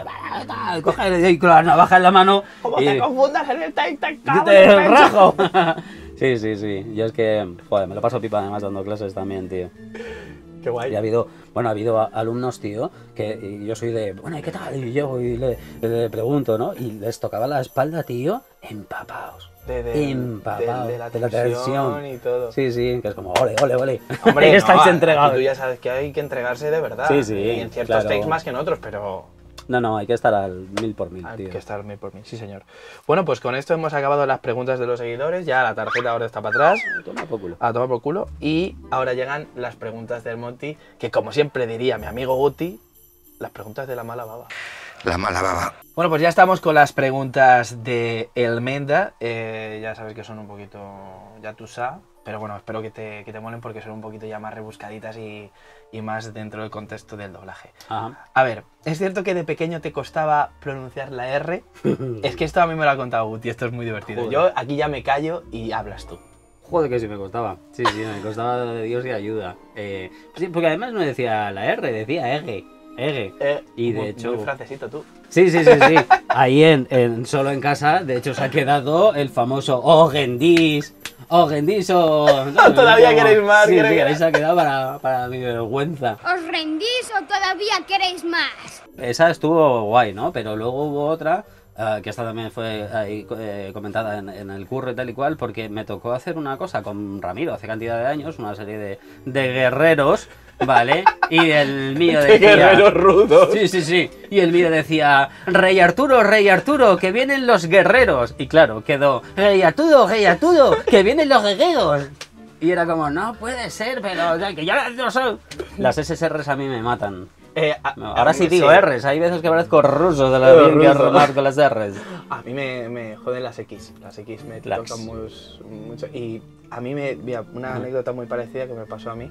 [SPEAKER 9] coge y con la navaja en la mano.
[SPEAKER 1] Como
[SPEAKER 9] y...
[SPEAKER 1] te confundas en el tic tac
[SPEAKER 9] ¡Yo te rajo! Sí, sí, sí. Yo es que, joder, me lo paso pipa además dando clases también, tío.
[SPEAKER 1] Qué guay.
[SPEAKER 9] Y ha habido, bueno, ha habido alumnos, tío, que y yo soy de, bueno, ¿y qué tal? Y llego y le, le pregunto, ¿no? Y les tocaba la espalda, tío, empapados.
[SPEAKER 1] De, de,
[SPEAKER 9] empapados.
[SPEAKER 1] De, de la
[SPEAKER 9] de la
[SPEAKER 1] tensión
[SPEAKER 9] tensión
[SPEAKER 1] y todo.
[SPEAKER 9] Sí, sí, que es como, ole, ole, ole.
[SPEAKER 1] Hombre, no,
[SPEAKER 9] estáis entregados.
[SPEAKER 1] Tú ya sabes que hay que entregarse de verdad.
[SPEAKER 9] Sí, sí.
[SPEAKER 1] Y en ciertos
[SPEAKER 9] claro.
[SPEAKER 1] takes más que en otros, pero...
[SPEAKER 9] No, no, hay que estar al mil por mil,
[SPEAKER 1] Hay
[SPEAKER 9] tío.
[SPEAKER 1] que estar mil por mil, sí señor. Bueno, pues con esto hemos acabado las preguntas de los seguidores. Ya la tarjeta ahora está para atrás.
[SPEAKER 9] Toma por culo.
[SPEAKER 1] A tomar por culo. Y ahora llegan las preguntas del Monty, que como siempre diría mi amigo Guti, las preguntas de la mala baba.
[SPEAKER 8] La mala baba.
[SPEAKER 1] Bueno, pues ya estamos con las preguntas de Elmenda. Eh, ya sabes que son un poquito ya tú sabes, pero bueno, espero que te, que te molen porque son un poquito ya más rebuscaditas y, y más dentro del contexto del doblaje.
[SPEAKER 9] Ajá.
[SPEAKER 1] A ver, ¿es cierto que de pequeño te costaba pronunciar la R? Es que esto a mí me lo ha contado Guti, esto es muy divertido.
[SPEAKER 9] Joder.
[SPEAKER 1] Yo aquí ya me callo y hablas tú.
[SPEAKER 9] Joder, que sí me costaba. Sí, sí, me costaba de Dios y ayuda. Eh, sí, porque además no decía la R, decía Ege. Ege.
[SPEAKER 1] Eh,
[SPEAKER 9] y de
[SPEAKER 1] muy,
[SPEAKER 9] hecho...
[SPEAKER 1] muy francesito tú.
[SPEAKER 9] Sí, sí, sí, sí. Ahí en, en Solo en Casa, de hecho, se ha quedado el famoso Ogendis. Ogendis o... No,
[SPEAKER 1] Todavía
[SPEAKER 9] no,
[SPEAKER 1] queréis más.
[SPEAKER 9] Sí,
[SPEAKER 1] creo
[SPEAKER 9] sí,
[SPEAKER 1] que-
[SPEAKER 9] ahí se ha quedado para, para mi vergüenza.
[SPEAKER 2] ¿Os rendís o todavía queréis más?
[SPEAKER 9] Esa estuvo guay, ¿no? Pero luego hubo otra, eh, que esta también fue ahí, eh, comentada en, en el curro y tal y cual, porque me tocó hacer una cosa con Ramiro hace cantidad de años, una serie de, de guerreros, ¿vale? Y el mío
[SPEAKER 1] De
[SPEAKER 9] decía...
[SPEAKER 1] guerreros rudos.
[SPEAKER 9] Sí, sí, sí. Y el mío decía, Rey Arturo, Rey Arturo, que vienen los guerreros. Y claro, quedó, Rey Arturo, Rey Arturo, que vienen los guerreros. Y era como, no puede ser, pero o sea, que ya no son... Las S S Rs a mí me matan.
[SPEAKER 1] Eh, a-
[SPEAKER 9] No,
[SPEAKER 1] a
[SPEAKER 9] ahora
[SPEAKER 1] mí
[SPEAKER 9] sí
[SPEAKER 1] me-
[SPEAKER 9] digo R's, hay veces que parezco ruso de la
[SPEAKER 1] Pero
[SPEAKER 9] bien que
[SPEAKER 1] ruso.
[SPEAKER 9] remarco las R's.
[SPEAKER 1] A mí me, me joden las X. Las X me
[SPEAKER 9] Las.
[SPEAKER 1] tocan mus- mucho. Y a mí me. Mira, una anécdota muy parecida que me pasó a mí.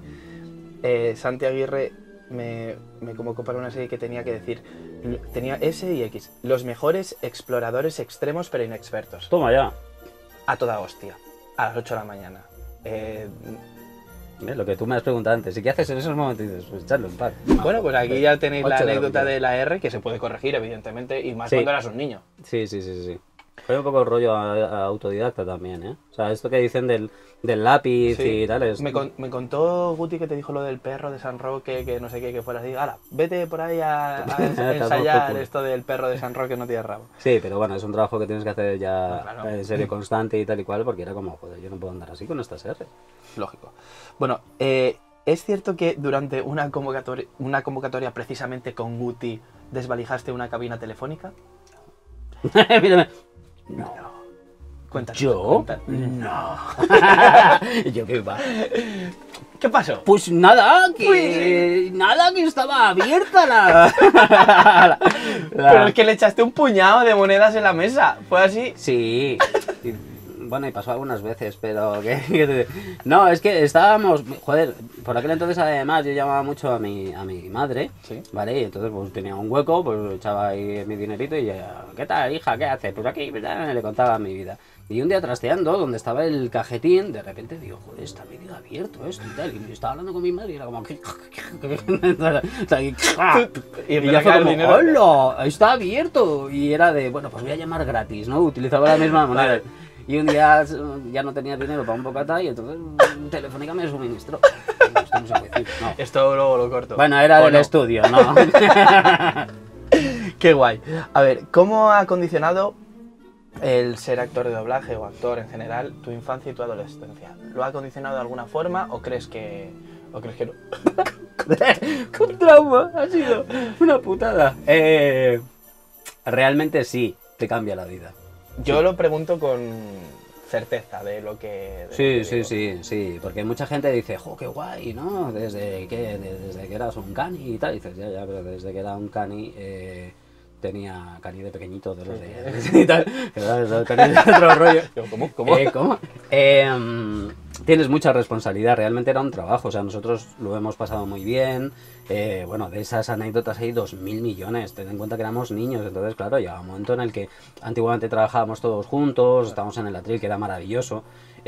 [SPEAKER 1] Eh, Santi Aguirre me, me convocó para una serie que tenía que decir. Tenía S y X. Los mejores exploradores extremos pero inexpertos.
[SPEAKER 9] Toma ya.
[SPEAKER 1] A toda hostia. A las ocho de la mañana. Eh,
[SPEAKER 9] Eh, Lo que tú me has preguntado antes, ¿y qué haces en esos momentos? Y dices, pues echarlo en paz.
[SPEAKER 1] bueno, pues aquí ya tenéis la
[SPEAKER 9] Ocho de la
[SPEAKER 1] anécdota
[SPEAKER 9] mañana.
[SPEAKER 1] de la R, que se puede corregir, evidentemente, y más
[SPEAKER 9] Sí.
[SPEAKER 1] cuando eras un niño.
[SPEAKER 9] Sí, sí, sí, sí. Fue un poco el rollo a- a autodidacta también, ¿eh? O sea, esto que dicen del, del lápiz
[SPEAKER 1] Sí.
[SPEAKER 9] y tal es...
[SPEAKER 1] Me, con- me contó Guti que te dijo lo del perro de San Roque, que no sé qué, que fuera así. Hala, vete por ahí a, a ens-
[SPEAKER 9] Te has dado
[SPEAKER 1] ensayar
[SPEAKER 9] por culo.
[SPEAKER 1] esto del perro de San Roque, no tiene rabo.
[SPEAKER 9] Sí, pero bueno, es un trabajo que tienes que hacer ya
[SPEAKER 1] Claro.
[SPEAKER 9] en serio constante y tal y cual, porque era como, joder, yo no puedo andar así con estas R.
[SPEAKER 1] Lógico. Bueno, eh, ¿es cierto que durante una convocatoria, una convocatoria precisamente con Guti desvalijaste una cabina telefónica?
[SPEAKER 9] Mírame.
[SPEAKER 1] No. Cuéntanos.
[SPEAKER 9] ¿Yo?
[SPEAKER 1] cuéntanos.
[SPEAKER 9] No. ¿Yo qué va?
[SPEAKER 1] ¿Qué pasó?
[SPEAKER 9] Pues nada, que... Nada, que estaba abierta la... la-
[SPEAKER 1] Pero es que le echaste un puñado de monedas en la mesa. ¿Fue así?
[SPEAKER 9] Sí. Y, bueno, y pasó algunas veces, pero... que- que- No, es que estábamos... Joder, por aquel entonces además yo llamaba mucho a mi, a mi madre,
[SPEAKER 1] Sí.
[SPEAKER 9] ¿vale? Y entonces pues tenía un hueco, pues echaba ahí mi dinerito y ya, ¿qué tal, hija? ¿Qué haces? Pues aquí, pues, ya, le contaba mi vida. Y un día trasteando, donde estaba el cajetín, de repente digo, joder, está medio abierto esto y tal. Y yo estaba hablando con mi madre y era como... que- O sea, y,
[SPEAKER 1] Y
[SPEAKER 9] y
[SPEAKER 1] empezó
[SPEAKER 9] ya
[SPEAKER 1] a
[SPEAKER 9] fue
[SPEAKER 1] caer
[SPEAKER 9] como,
[SPEAKER 1] dinero.
[SPEAKER 9] ¡hola! Está abierto. Y era de, bueno, pues voy a llamar gratis, ¿no? Utilizaba la misma moneda.
[SPEAKER 1] Vale.
[SPEAKER 9] Y un día mm, ya no tenía dinero para un bocata y entonces mm, Telefónica me suministró. Esto no se puede decir, no.
[SPEAKER 1] Esto luego lo corto.
[SPEAKER 9] Bueno, era
[SPEAKER 1] ¿O
[SPEAKER 9] del
[SPEAKER 1] no?
[SPEAKER 9] estudio, ¿no?
[SPEAKER 1] Qué guay. A ver, ¿cómo ha condicionado el ser actor de doblaje o actor en general tu infancia y tu adolescencia? ¿Lo ha condicionado de alguna forma o crees que, o crees que no?
[SPEAKER 9] Un trauma, ha sido una putada. Eh, realmente sí, te cambia la vida.
[SPEAKER 1] Yo lo pregunto con certeza de lo que... de lo
[SPEAKER 9] Sí,
[SPEAKER 1] que
[SPEAKER 9] sí,
[SPEAKER 1] digo.
[SPEAKER 9] sí, sí, porque mucha gente dice, jo, qué guay, ¿no? Desde que, de- desde que eras un cani y tal, y dices, ya, ya, pero desde que era un cani, eh, tenía cani de pequeñito, de los de... y tal, pero ¿sabes? Los canis de otro rollo.
[SPEAKER 1] ¿Cómo? ¿Cómo?
[SPEAKER 9] Eh, ¿Cómo? Eh, mm, tienes mucha responsabilidad, realmente era un trabajo, o sea, nosotros lo hemos pasado muy bien, eh, bueno, de esas anécdotas hay dos mil millones, ten en cuenta que éramos niños, entonces claro, llegaba un momento en el que antiguamente trabajábamos todos juntos, estábamos en el atril, que era maravilloso,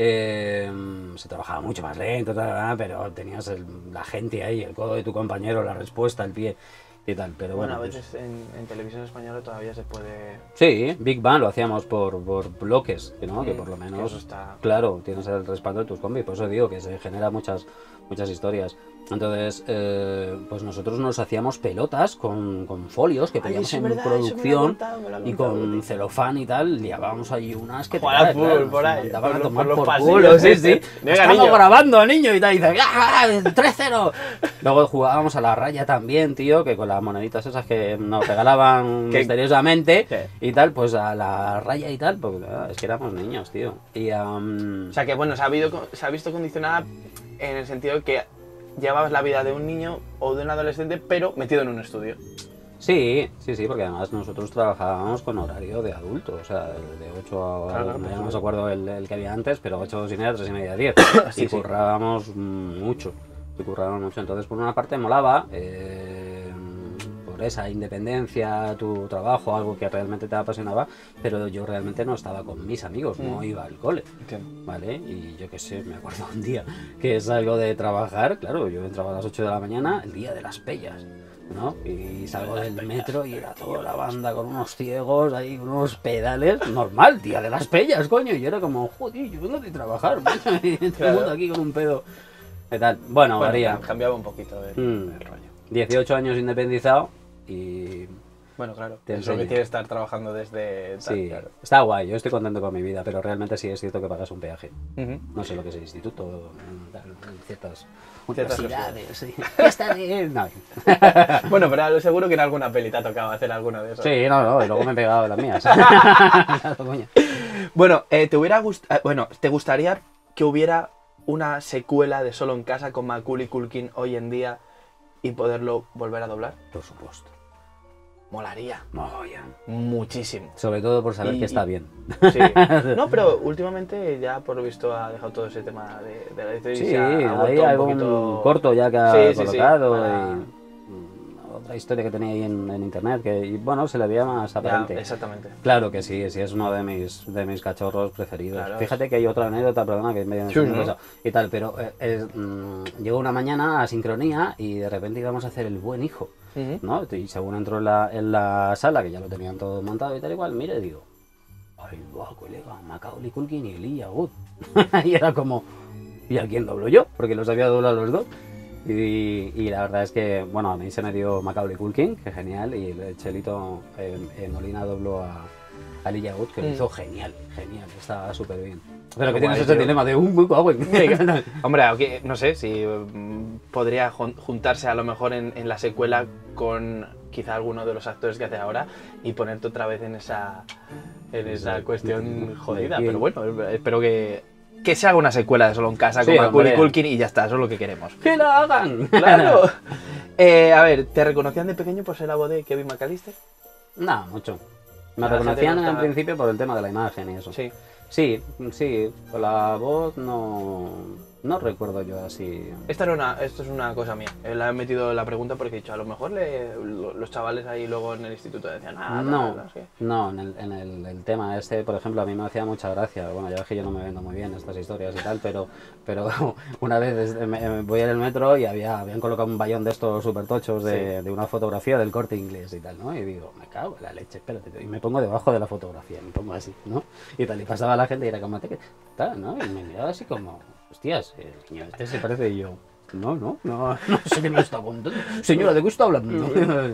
[SPEAKER 9] eh, se trabajaba mucho más lento, tal, tal, pero tenías el, la gente ahí, el codo de tu compañero, la respuesta, el pie y tal, pero bueno.
[SPEAKER 1] Bueno, a
[SPEAKER 9] pues,
[SPEAKER 1] veces en, en televisión española todavía se puede...
[SPEAKER 9] sí, Big Bang lo hacíamos por, por bloques, ¿no?
[SPEAKER 1] Mm,
[SPEAKER 9] Que por lo
[SPEAKER 1] que
[SPEAKER 9] menos,
[SPEAKER 1] eso está-
[SPEAKER 9] claro, tienes el respaldo de tus combis, por eso digo que se genera muchas, muchas historias. Entonces, eh, pues nosotros nos hacíamos pelotas con, con folios que
[SPEAKER 1] Ay,
[SPEAKER 9] pedíamos
[SPEAKER 1] eso es
[SPEAKER 9] en
[SPEAKER 1] verdad, eso me lo ha
[SPEAKER 9] producción
[SPEAKER 1] contado, me lo ha
[SPEAKER 9] y
[SPEAKER 1] contado,
[SPEAKER 9] con
[SPEAKER 1] tío.
[SPEAKER 9] celofán y tal, llevábamos ahí unas que te
[SPEAKER 1] Jugar al
[SPEAKER 9] caes,
[SPEAKER 1] fútbol
[SPEAKER 9] claro,
[SPEAKER 1] por
[SPEAKER 9] nos
[SPEAKER 1] ahí,
[SPEAKER 9] mandaban
[SPEAKER 1] por
[SPEAKER 9] a
[SPEAKER 1] los-
[SPEAKER 9] tomar
[SPEAKER 1] por los
[SPEAKER 9] por
[SPEAKER 1] pasillos,
[SPEAKER 9] culo, sí,
[SPEAKER 1] sí,
[SPEAKER 9] sí.
[SPEAKER 1] sí. Venga,
[SPEAKER 9] Estamos
[SPEAKER 1] niño.
[SPEAKER 9] grabando, niño, y tal, y dice, ¡ah, tres cero! Luego jugábamos a la raya también, tío, que con las moneditas esas que nos regalaban
[SPEAKER 1] Que-
[SPEAKER 9] misteriosamente
[SPEAKER 1] Sí.
[SPEAKER 9] y tal, pues a la raya y tal, porque ah, es que éramos niños, tío. Y am,
[SPEAKER 1] O sea que bueno, se ha, habido, se ha visto condicionada en el sentido de que llevabas la vida de un niño o de un adolescente, pero metido en un estudio.
[SPEAKER 9] sí, sí, sí, porque además nosotros trabajábamos con horario de adulto, o sea, de ocho a...
[SPEAKER 1] Claro, claro,
[SPEAKER 9] no
[SPEAKER 1] pues,
[SPEAKER 9] me
[SPEAKER 1] sí.
[SPEAKER 9] acuerdo el, el que había antes, pero ocho, dos y media, tres y media, diez.
[SPEAKER 1] Sí,
[SPEAKER 9] y
[SPEAKER 1] sí.
[SPEAKER 9] currábamos mucho, y currábamos mucho. Entonces, por una parte molaba, eh, por esa independencia, tu trabajo, algo que realmente te apasionaba, pero yo realmente no estaba con mis amigos, no
[SPEAKER 1] Mm.
[SPEAKER 9] iba al cole.
[SPEAKER 1] Entiendo.
[SPEAKER 9] ¿Vale? Y yo qué sé, me acuerdo un día que salgo de trabajar, claro, yo entraba a las ocho de la mañana, el día de las pellas, ¿no? Y salgo del metro y era toda la banda con unos ciegos, ahí unos pedales, normal, día de las pellas, coño, y yo era como, joder, yo vengo de trabajar, macho, y todo el
[SPEAKER 1] Claro.
[SPEAKER 9] mundo aquí con un pedo. ¿Qué tal? Bueno,
[SPEAKER 1] Bueno,
[SPEAKER 9] varía.
[SPEAKER 1] cambiaba un poquito el,
[SPEAKER 9] Mm.
[SPEAKER 1] el rollo.
[SPEAKER 9] dieciocho años independizado y...
[SPEAKER 1] Bueno, claro,
[SPEAKER 9] Te
[SPEAKER 1] es lo que
[SPEAKER 9] enseña.
[SPEAKER 1] tiene estar trabajando desde... tal,
[SPEAKER 9] Sí,
[SPEAKER 1] claro.
[SPEAKER 9] está guay, yo estoy contento con mi vida, pero realmente sí es cierto que pagas un peaje.
[SPEAKER 1] Ujú.
[SPEAKER 9] No sé lo que es el instituto, en, tal, en ciertas
[SPEAKER 1] Ciertas
[SPEAKER 9] universidades, sí. Esta de... No.
[SPEAKER 1] Bueno, pero seguro que en alguna peli te ha tocado hacer alguno de esos.
[SPEAKER 9] Sí, no, no, y luego me he pegado las mías. Claro, coño.
[SPEAKER 1] Bueno, eh, ¿te hubiera gust- eh, bueno, ¿te gustaría que hubiera una secuela de Solo en Casa con Macaulay Culkin hoy en día y poderlo volver a doblar?
[SPEAKER 9] Por supuesto.
[SPEAKER 1] Molaría.
[SPEAKER 9] Mogollón.
[SPEAKER 1] Muchísimo.
[SPEAKER 9] Sobre todo por saber
[SPEAKER 1] Y-
[SPEAKER 9] que está
[SPEAKER 1] y-
[SPEAKER 9] bien.
[SPEAKER 1] Sí. No, pero últimamente ya por lo visto ha dejado todo ese tema de, de la edición y
[SPEAKER 9] Sí,
[SPEAKER 1] se ha- ha
[SPEAKER 9] ahí
[SPEAKER 1] vuelto un
[SPEAKER 9] hay un
[SPEAKER 1] poquito-
[SPEAKER 9] corto ya que ha
[SPEAKER 1] Sí, sí, sí,
[SPEAKER 9] colocado
[SPEAKER 1] para-
[SPEAKER 9] y mm, otra historia que tenía ahí en, en internet que, y, bueno, se le veía más
[SPEAKER 1] Ya,
[SPEAKER 9] aparente.
[SPEAKER 1] exactamente.
[SPEAKER 9] Claro que sí, sí es uno de mis, de mis cachorros preferidos.
[SPEAKER 1] Claro,
[SPEAKER 9] Fíjate que hay otra anécdota, perdona, que me
[SPEAKER 1] Sí, ¿no?
[SPEAKER 9] y tal, pero eh, es, mm, llegó una mañana a sincronía y de repente íbamos a hacer el buen hijo,
[SPEAKER 1] Ujú.
[SPEAKER 9] ¿no? Y según entró en la, en la sala, que ya lo tenían todo montado y tal igual, mire, digo, ay, va, colega, Macaulay Culkin y Elijah Wood. Y era como, ¿y a quién doblo yo? Porque los había doblado los dos. Y, y la verdad es que, bueno, a mí se me dio Macaulay Culkin, que genial, y el Chelito en, en Molina dobló a, a Elijah Wood, que lo
[SPEAKER 1] Mm.
[SPEAKER 9] hizo genial, genial, estaba súper bien. Pero
[SPEAKER 1] Qué
[SPEAKER 9] que tienes
[SPEAKER 1] guay,
[SPEAKER 9] ese
[SPEAKER 1] tío.
[SPEAKER 9] dilema de un muy guau.
[SPEAKER 1] Hombre, aunque, no sé si mm, podría jun- juntarse a lo mejor en, en la secuela con quizá alguno de los actores que hace ahora y ponerte otra vez en esa en esa cuestión jodida.
[SPEAKER 9] Sí.
[SPEAKER 1] Pero bueno, espero que, que se haga una secuela de Solo en Casa
[SPEAKER 9] Sí,
[SPEAKER 1] con Macaulay
[SPEAKER 9] hombre.
[SPEAKER 1] Culkin y ya está, eso es lo que queremos.
[SPEAKER 9] ¡Que la hagan!
[SPEAKER 1] ¡Claro! Eh, a ver, ¿te reconocían de pequeño por ser la voz de Kevin McAllister?
[SPEAKER 9] No, mucho. Me
[SPEAKER 1] A la gente
[SPEAKER 9] reconocían
[SPEAKER 1] le
[SPEAKER 9] en
[SPEAKER 1] gustaba.
[SPEAKER 9] principio por el tema de la imagen y eso.
[SPEAKER 1] Sí.
[SPEAKER 9] Sí, sí, con la voz no, no recuerdo yo así.
[SPEAKER 1] Esta era una, esto es una cosa mía. Eh, La he metido en la pregunta porque he dicho, a lo mejor le- lo- los chavales ahí luego en el instituto decían, ah,
[SPEAKER 9] No,
[SPEAKER 1] tal, no sé qué".
[SPEAKER 9] no, en, el, en el, el tema este, por ejemplo, a mí me hacía mucha gracia. Bueno, ya ves que yo no me vendo muy bien estas historias y tal, pero, pero una vez desde- me- me voy en el metro y había, habían colocado un bayón de estos super tochos de, de una fotografía del Corte Inglés y tal, ¿no? Y digo, me cago en la leche, espérate. Y me pongo debajo de la fotografía, me pongo así, ¿no? Y tal, y pasaba la gente y era como, "¿Te qué tal?", ¿no? Y me miraba así como, hostias, el niño este se parece y yo. No, no, no, no sé qué me está contando. Señora, ¿de qué está hablando?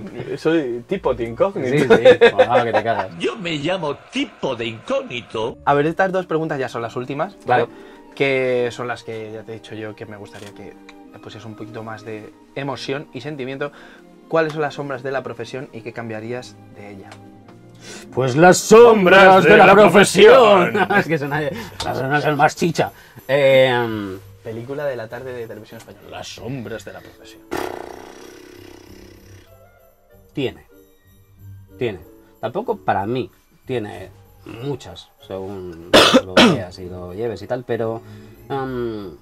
[SPEAKER 1] Soy tipo de incógnito.
[SPEAKER 9] Sí, sí, ah, que te cagas.
[SPEAKER 11] Yo me llamo tipo de incógnito.
[SPEAKER 1] A ver, estas dos preguntas ya son las últimas, ¿vale?
[SPEAKER 9] Claro.
[SPEAKER 1] Que son las que ya te he dicho yo que me gustaría que le pusieras un poquito más de emoción y sentimiento. ¿Cuáles son las sombras de la profesión y qué cambiarías de ella?
[SPEAKER 9] Pues las sombras de la profesión. Es que son las son más chicha. Eh,
[SPEAKER 1] Película de la tarde de Televisión Española. Las sombras de la profesión.
[SPEAKER 9] tiene. Tiene. Tampoco para mí tiene muchas, según lo veas y lo lleves y tal, pero um,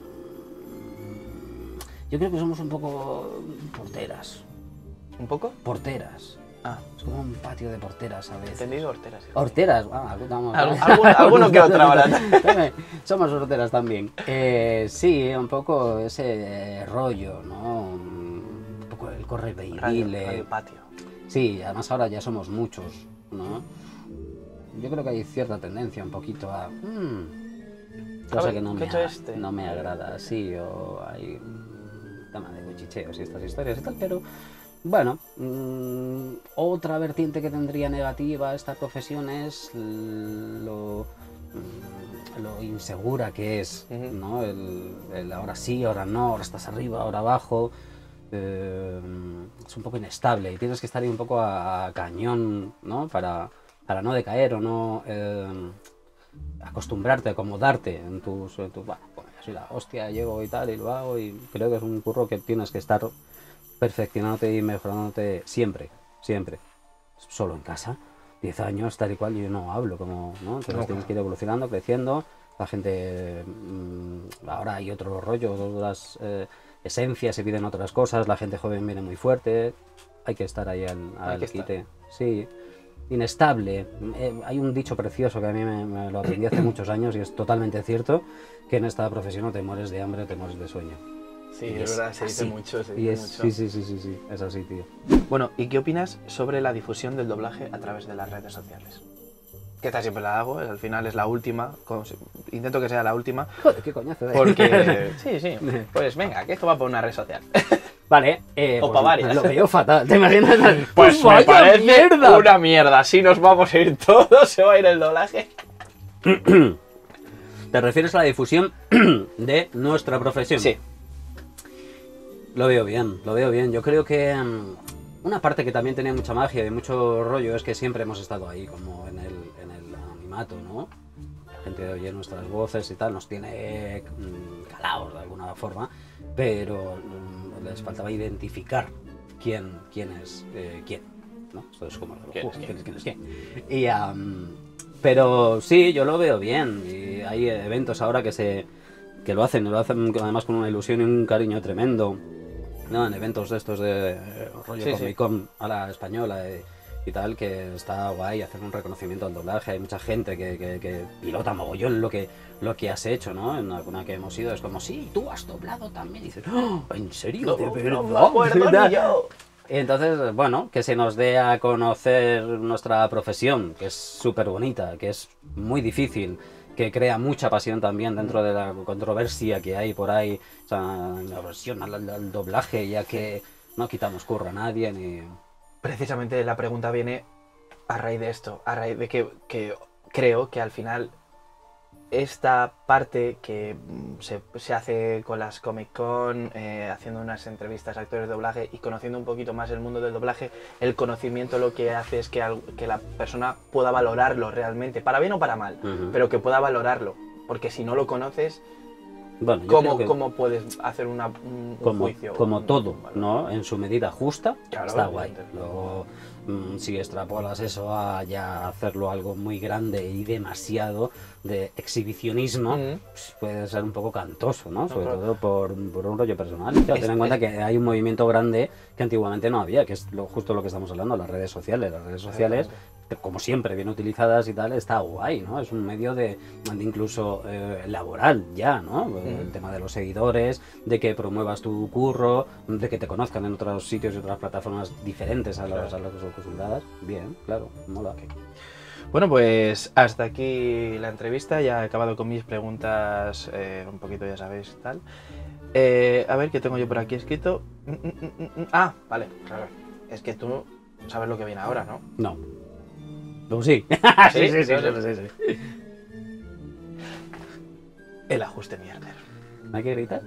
[SPEAKER 9] yo creo que somos un poco porteras.
[SPEAKER 1] ¿Un poco?
[SPEAKER 9] Porteras.
[SPEAKER 1] Ah.
[SPEAKER 9] Es como un patio de porteras a veces.
[SPEAKER 1] Entendido, horteras.
[SPEAKER 9] Horteras, ah, vamos.
[SPEAKER 1] Alguno, alguno que otra ahora.
[SPEAKER 9] Somos horteras también. Eh, sí, un poco ese rollo, ¿no? Un poco el correveidil.
[SPEAKER 1] El patio.
[SPEAKER 9] Sí, además ahora ya somos muchos, ¿no? Yo creo que hay cierta tendencia un poquito a... Mmm, cosa que no me, a, este? no me agrada, sí, o hay un tema de cuchicheos y estas historias y tal, pero... Bueno, mmm, otra vertiente que tendría negativa esta profesión es lo, mmm, lo insegura que es, uh-huh. ¿no? El, el ahora sí, ahora no, ahora estás arriba, ahora abajo. Eh, es un poco inestable y tienes que estar ahí un poco a, a cañón, ¿no? Para, para no decaer o no eh, acostumbrarte, acomodarte en tus... En tus bueno, pues soy la hostia, llego y tal y lo hago, y creo que es un curro que tienes que estar perfeccionándote y mejorándote siempre, siempre. Solo en casa, diez años, tal y cual, yo no hablo como, ¿no? Entonces no, tienes que ir evolucionando, creciendo, la gente, mmm, ahora hay otro rollo, otras eh, esencias, se piden otras cosas, la gente joven viene muy fuerte, hay que estar ahí al, al quite. Sí, inestable. Eh, hay un dicho precioso que a mí me, me lo aprendí hace muchos años y es totalmente cierto, que en esta profesión no te mueres de hambre o te mueres de sueño.
[SPEAKER 1] Sí, es verdad, se dice mucho, se dice
[SPEAKER 9] y es,
[SPEAKER 1] mucho.
[SPEAKER 9] Sí, sí, sí, sí, sí, es así, tío.
[SPEAKER 1] Bueno, ¿y qué opinas sobre la difusión del doblaje a través de las redes sociales? Que esta siempre la hago, al final es la última, intento que sea la última.
[SPEAKER 9] Joder, qué coñazo, ¿eh?
[SPEAKER 1] Porque, sí, sí, pues venga, que esto va por una red social.
[SPEAKER 9] Vale, eh,
[SPEAKER 1] o
[SPEAKER 9] pues
[SPEAKER 1] para varias.
[SPEAKER 9] Lo veo fatal, ¿te imaginas?
[SPEAKER 1] Pues me parece mierda. Una mierda, si nos vamos a ir todos, se va a ir el doblaje.
[SPEAKER 9] ¿Te refieres a la difusión de nuestra profesión?
[SPEAKER 1] Sí.
[SPEAKER 9] Lo veo bien, lo veo bien. Yo creo que um, una parte que también tenía mucha magia y mucho rollo es que siempre hemos estado ahí, como en el, en el anonimato, ¿no? La gente oye nuestras voces y tal, nos tiene um, calados de alguna forma, pero um, les faltaba identificar quién, quién es eh, quién, ¿no? Esto es como lo juego, quién es quién es quién. Y, um, pero sí, yo lo veo bien, y hay eventos ahora que se que lo hacen, lo hacen además con una ilusión y un cariño tremendo. No, en eventos de estos de eh, rollo sí, Comic Con sí. a la española eh, y tal, que está guay hacer un reconocimiento al doblaje. Hay mucha gente que, que, que pilota mogollón lo que, lo que has hecho, ¿no? En alguna que hemos ido es como, sí, tú has doblado también. Y dices, ¡oh! ¿En serio?
[SPEAKER 1] No, ¿De verdad? No me acuerdo ni yo.
[SPEAKER 9] Entonces, bueno, que se nos dé a conocer nuestra profesión, que es súper bonita, que es muy difícil, que crea mucha pasión también dentro de la controversia que hay por ahí, o sea, la versión al, al, al doblaje, ya que no quitamos curro a nadie ni...
[SPEAKER 1] Precisamente la pregunta viene a raíz de esto, a raíz de que, que creo que al final esta parte que se, se hace con las Comic Con, eh, haciendo unas entrevistas a actores de doblaje y conociendo un poquito más el mundo del doblaje, el conocimiento lo que hace es que, al, que la persona pueda valorarlo realmente, para bien o para mal, uh-huh. pero que pueda valorarlo, porque si no lo conoces, bueno, ¿cómo, que ¿cómo puedes hacer una, un,
[SPEAKER 9] como,
[SPEAKER 1] un juicio?
[SPEAKER 9] Como
[SPEAKER 1] un,
[SPEAKER 9] todo,
[SPEAKER 1] un
[SPEAKER 9] ¿no? En su medida justa,
[SPEAKER 1] claro,
[SPEAKER 9] está guay. Luego, si extrapolas eso a ya hacerlo algo muy grande y demasiado de exhibicionismo, mm. pues puede ser un poco cantoso, ¿no? Sobre no, todo por, por un rollo personal. Claro, es, ten en cuenta es... que hay un movimiento grande que antiguamente no había, que es lo, justo lo que estamos hablando, las redes sociales. Las redes sociales, como siempre, bien utilizadas y tal, está guay, ¿no? Es un medio de, de incluso eh, laboral ya, ¿no? Mm. El tema de los seguidores, de que promuevas tu curro, de que te conozcan en otros sitios y otras plataformas diferentes a las, claro. a las acostumbradas. Bien, claro, mola.
[SPEAKER 1] Bueno, pues hasta aquí la entrevista, ya he acabado con mis preguntas, eh, un poquito ya sabéis, tal. Eh, a ver, ¿qué tengo yo por aquí escrito? Mm, mm, mm, mm. Ah, vale, claro, es que tú sabes lo que viene ahora, ¿no?
[SPEAKER 9] No. No, sí.
[SPEAKER 1] ¿Sí?
[SPEAKER 9] sí, sí, sí, sí, sí, sí.
[SPEAKER 1] El ajuste mierder.
[SPEAKER 9] ¿No hay que gritar?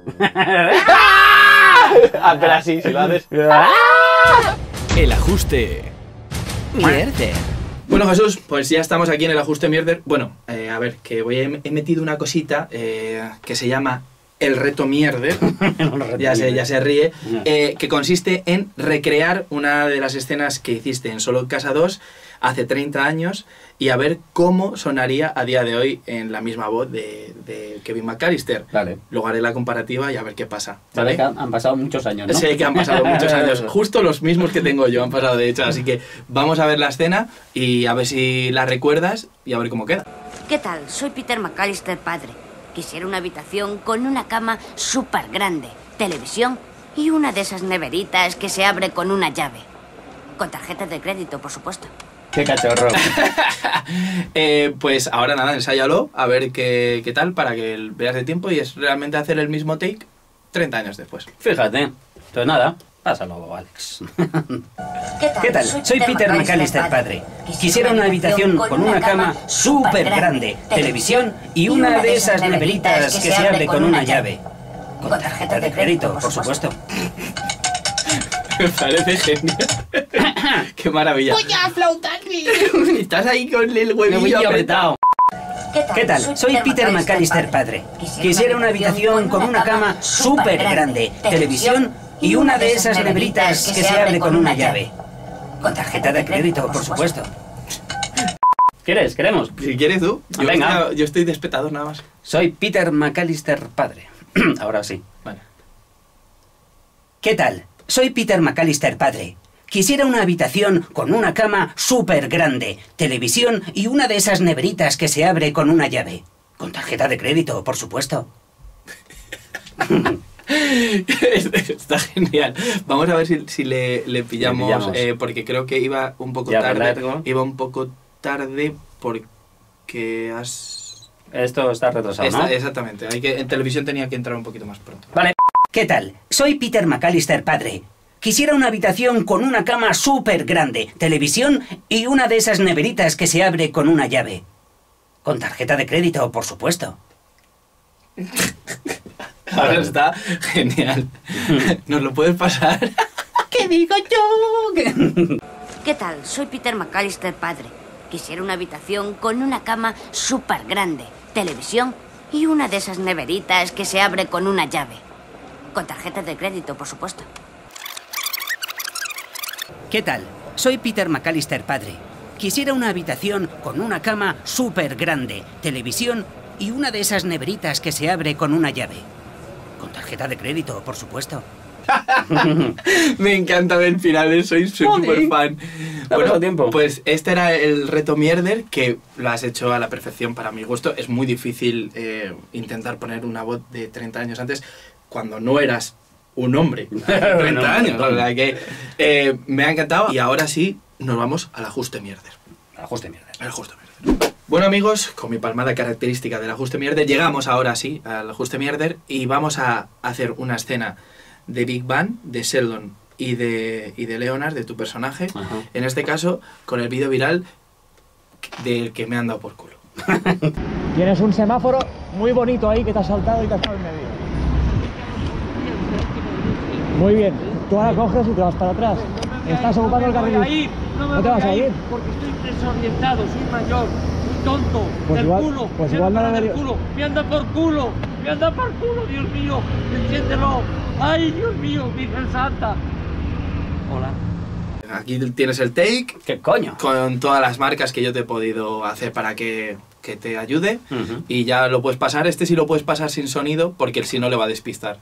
[SPEAKER 1] Ah, pero así, si lo haces.
[SPEAKER 13] El ajuste mierder.
[SPEAKER 1] Bueno, Jesús, pues ya estamos aquí en el ajuste mierder. Bueno, eh, a ver, que voy a, he metido una cosita eh, que se llama el reto mierder, ya, se, ya se ríe, eh, que consiste en recrear una de las escenas que hiciste en Solo en Casa dos hace treinta años y a ver cómo sonaría a día de hoy en la misma voz de, de Kevin McAllister.
[SPEAKER 9] Vale.
[SPEAKER 1] Luego haré la comparativa y a ver qué pasa.
[SPEAKER 9] ¿Vale? Han, han pasado muchos años, ¿no?
[SPEAKER 1] Sí, que han pasado muchos años. Justo los mismos que tengo yo han pasado, de hecho. Así que vamos a ver la escena y a ver si la recuerdas y a ver cómo queda.
[SPEAKER 3] ¿Qué tal? Soy Peter McAllister padre. Quisiera una habitación con una cama súper grande, televisión y una de esas neveritas que se abre con una llave. Con tarjeta de crédito, por supuesto.
[SPEAKER 9] ¡Qué cachorro!
[SPEAKER 1] eh, pues ahora nada, ensáyalo, a ver qué, qué tal, para que veas de tiempo y es realmente hacer el mismo take treinta años después.
[SPEAKER 9] Fíjate. Pues nada, pásalo, Alex.
[SPEAKER 3] ¿Qué tal?
[SPEAKER 7] ¿Qué tal? Soy Peter McAllister padre. Quisiera una habitación con una cama súper grande, televisión y una de esas neveritas que se abre con una llave. Con tarjeta de crédito, por supuesto.
[SPEAKER 1] Me parece genial. Qué maravilla.
[SPEAKER 12] Voy a flautar.
[SPEAKER 1] Estás ahí con el huevillo apretado.
[SPEAKER 7] ¿Qué tal? Soy Peter McAllister padre. Quisiera una habitación con una cama súper grande, televisión y una de esas neveritas que se abre con una llave. Con tarjeta de crédito, por supuesto.
[SPEAKER 9] ¿Quieres? ¿Queremos?
[SPEAKER 1] Si quieres tú. Yo,
[SPEAKER 9] Venga.
[SPEAKER 1] Estoy, yo estoy de espectador nada más.
[SPEAKER 9] Soy Peter McAllister padre. Ahora sí.
[SPEAKER 1] Vale.
[SPEAKER 7] ¿Qué tal? Soy Peter McAllister padre. Quisiera una habitación con una cama súper grande, televisión y una de esas neveritas que se abre con una llave. Con tarjeta de crédito, por supuesto.
[SPEAKER 1] Está genial. Vamos a ver si, si le, le pillamos,
[SPEAKER 9] Le pillamos.
[SPEAKER 1] Eh, porque creo que iba un poco
[SPEAKER 9] Ya,
[SPEAKER 1] tarde.
[SPEAKER 9] ¿verdad?
[SPEAKER 1] Iba un poco tarde porque has...
[SPEAKER 9] Esto está retrasado,
[SPEAKER 1] Esta-
[SPEAKER 9] ¿no?
[SPEAKER 1] Exactamente. Hay que, en televisión tenía que entrar un poquito más pronto.
[SPEAKER 9] Vale.
[SPEAKER 7] ¿Qué tal? Soy Peter McAllister padre. Quisiera una habitación con una cama súper grande, televisión y una de esas neveritas que se abre con una llave. Con tarjeta de crédito, por supuesto.
[SPEAKER 1] Ahora está genial. ¿Nos lo puedes pasar?
[SPEAKER 12] ¿Qué digo yo?
[SPEAKER 3] ¿Qué tal? Soy Peter McAllister padre. Quisiera una habitación con una cama súper grande, televisión y una de esas neveritas que se abre con una llave. Con tarjeta de crédito, por supuesto.
[SPEAKER 7] ¿Qué tal? Soy Peter McAllister padre. Quisiera una habitación con una cama súper grande, televisión y una de esas neveritas que se abre con una llave. Con tarjeta de crédito, por supuesto.
[SPEAKER 1] Me encanta ver finales, soy súper fan. Bueno,
[SPEAKER 9] tiempo.
[SPEAKER 1] pues este era el reto mierder, que lo has hecho a la perfección para mi gusto. Es muy difícil eh, intentar poner una voz de treinta años antes cuando no eras un hombre. treinta
[SPEAKER 9] No,
[SPEAKER 1] años,
[SPEAKER 9] no, no.
[SPEAKER 1] o sea que eh, me ha encantado. Y ahora sí, nos vamos al ajuste mierder.
[SPEAKER 9] Ajuste mierda.
[SPEAKER 1] El ajuste mierder. Bueno amigos, con mi palmada característica del ajuste mierder, llegamos ahora sí al ajuste mierder y vamos a hacer una escena de Big Bang, de Sheldon y de, y de Leonard, de tu personaje,
[SPEAKER 9] Ajá.
[SPEAKER 1] en este caso con el vídeo viral del que me han dado por culo.
[SPEAKER 14] Tienes un semáforo muy bonito ahí que te has saltado y te has estado en medio. Muy bien, tú ahora coges y te vas para atrás. Estás ocupando el carril. No te vas a ir.
[SPEAKER 15] Porque estoy desorientado, soy mayor, muy tonto,
[SPEAKER 14] Pues
[SPEAKER 15] del
[SPEAKER 14] igual-
[SPEAKER 15] culo,
[SPEAKER 14] pues
[SPEAKER 15] me
[SPEAKER 14] igual no
[SPEAKER 15] anda del
[SPEAKER 14] debería-
[SPEAKER 15] culo, me anda por culo, me anda por culo, Dios mío, enciéndelo, ay, Dios mío, Virgen Santa. Hola.
[SPEAKER 1] Aquí tienes el take.
[SPEAKER 9] ¿Qué coño?
[SPEAKER 1] Con todas las marcas que yo te he podido hacer para que, que te ayude.
[SPEAKER 9] Ujú.
[SPEAKER 1] Y ya lo puedes pasar. Este sí lo puedes pasar sin sonido porque si no le va a despistar.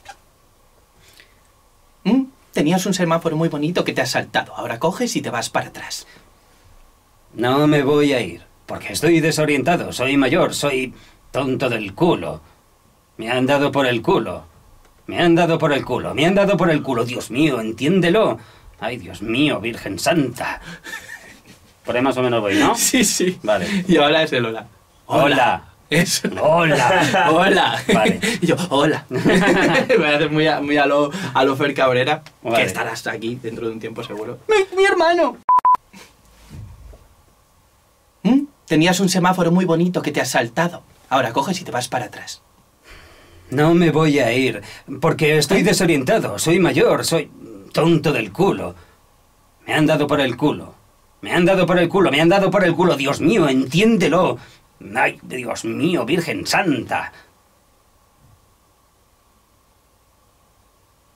[SPEAKER 1] ¿Mm? Tenías un semáforo muy bonito que te has saltado. Ahora coges y te vas para atrás.
[SPEAKER 7] No me voy a ir, porque estoy desorientado, soy mayor, soy tonto del culo. Me han dado por el culo. Me han dado por el culo, me han dado por el culo. Dios mío, entiéndelo. Ay, Dios mío, Virgen Santa.
[SPEAKER 9] Por ahí más o menos voy, ¿no?
[SPEAKER 1] Sí, sí.
[SPEAKER 9] Vale.
[SPEAKER 1] Y ahora es el hola.
[SPEAKER 7] Hola.
[SPEAKER 1] Eso.
[SPEAKER 7] Hola.
[SPEAKER 1] Hola.
[SPEAKER 7] Vale.
[SPEAKER 1] Y yo, hola. Voy a hacer muy a, muy a lo, a lo Fer Cabrera,
[SPEAKER 9] Vale.
[SPEAKER 1] que estarás aquí dentro de un tiempo seguro. ¡Mi, mi hermano! ¿Mm? Tenías un semáforo muy bonito que te has saltado. Ahora coges y te vas para atrás.
[SPEAKER 7] No me voy a ir, porque estoy desorientado, soy mayor, soy tonto del culo. Me han dado por el culo. Me han dado por el culo, me han dado por el culo. Dios mío, entiéndelo. Ay, Dios mío, Virgen Santa.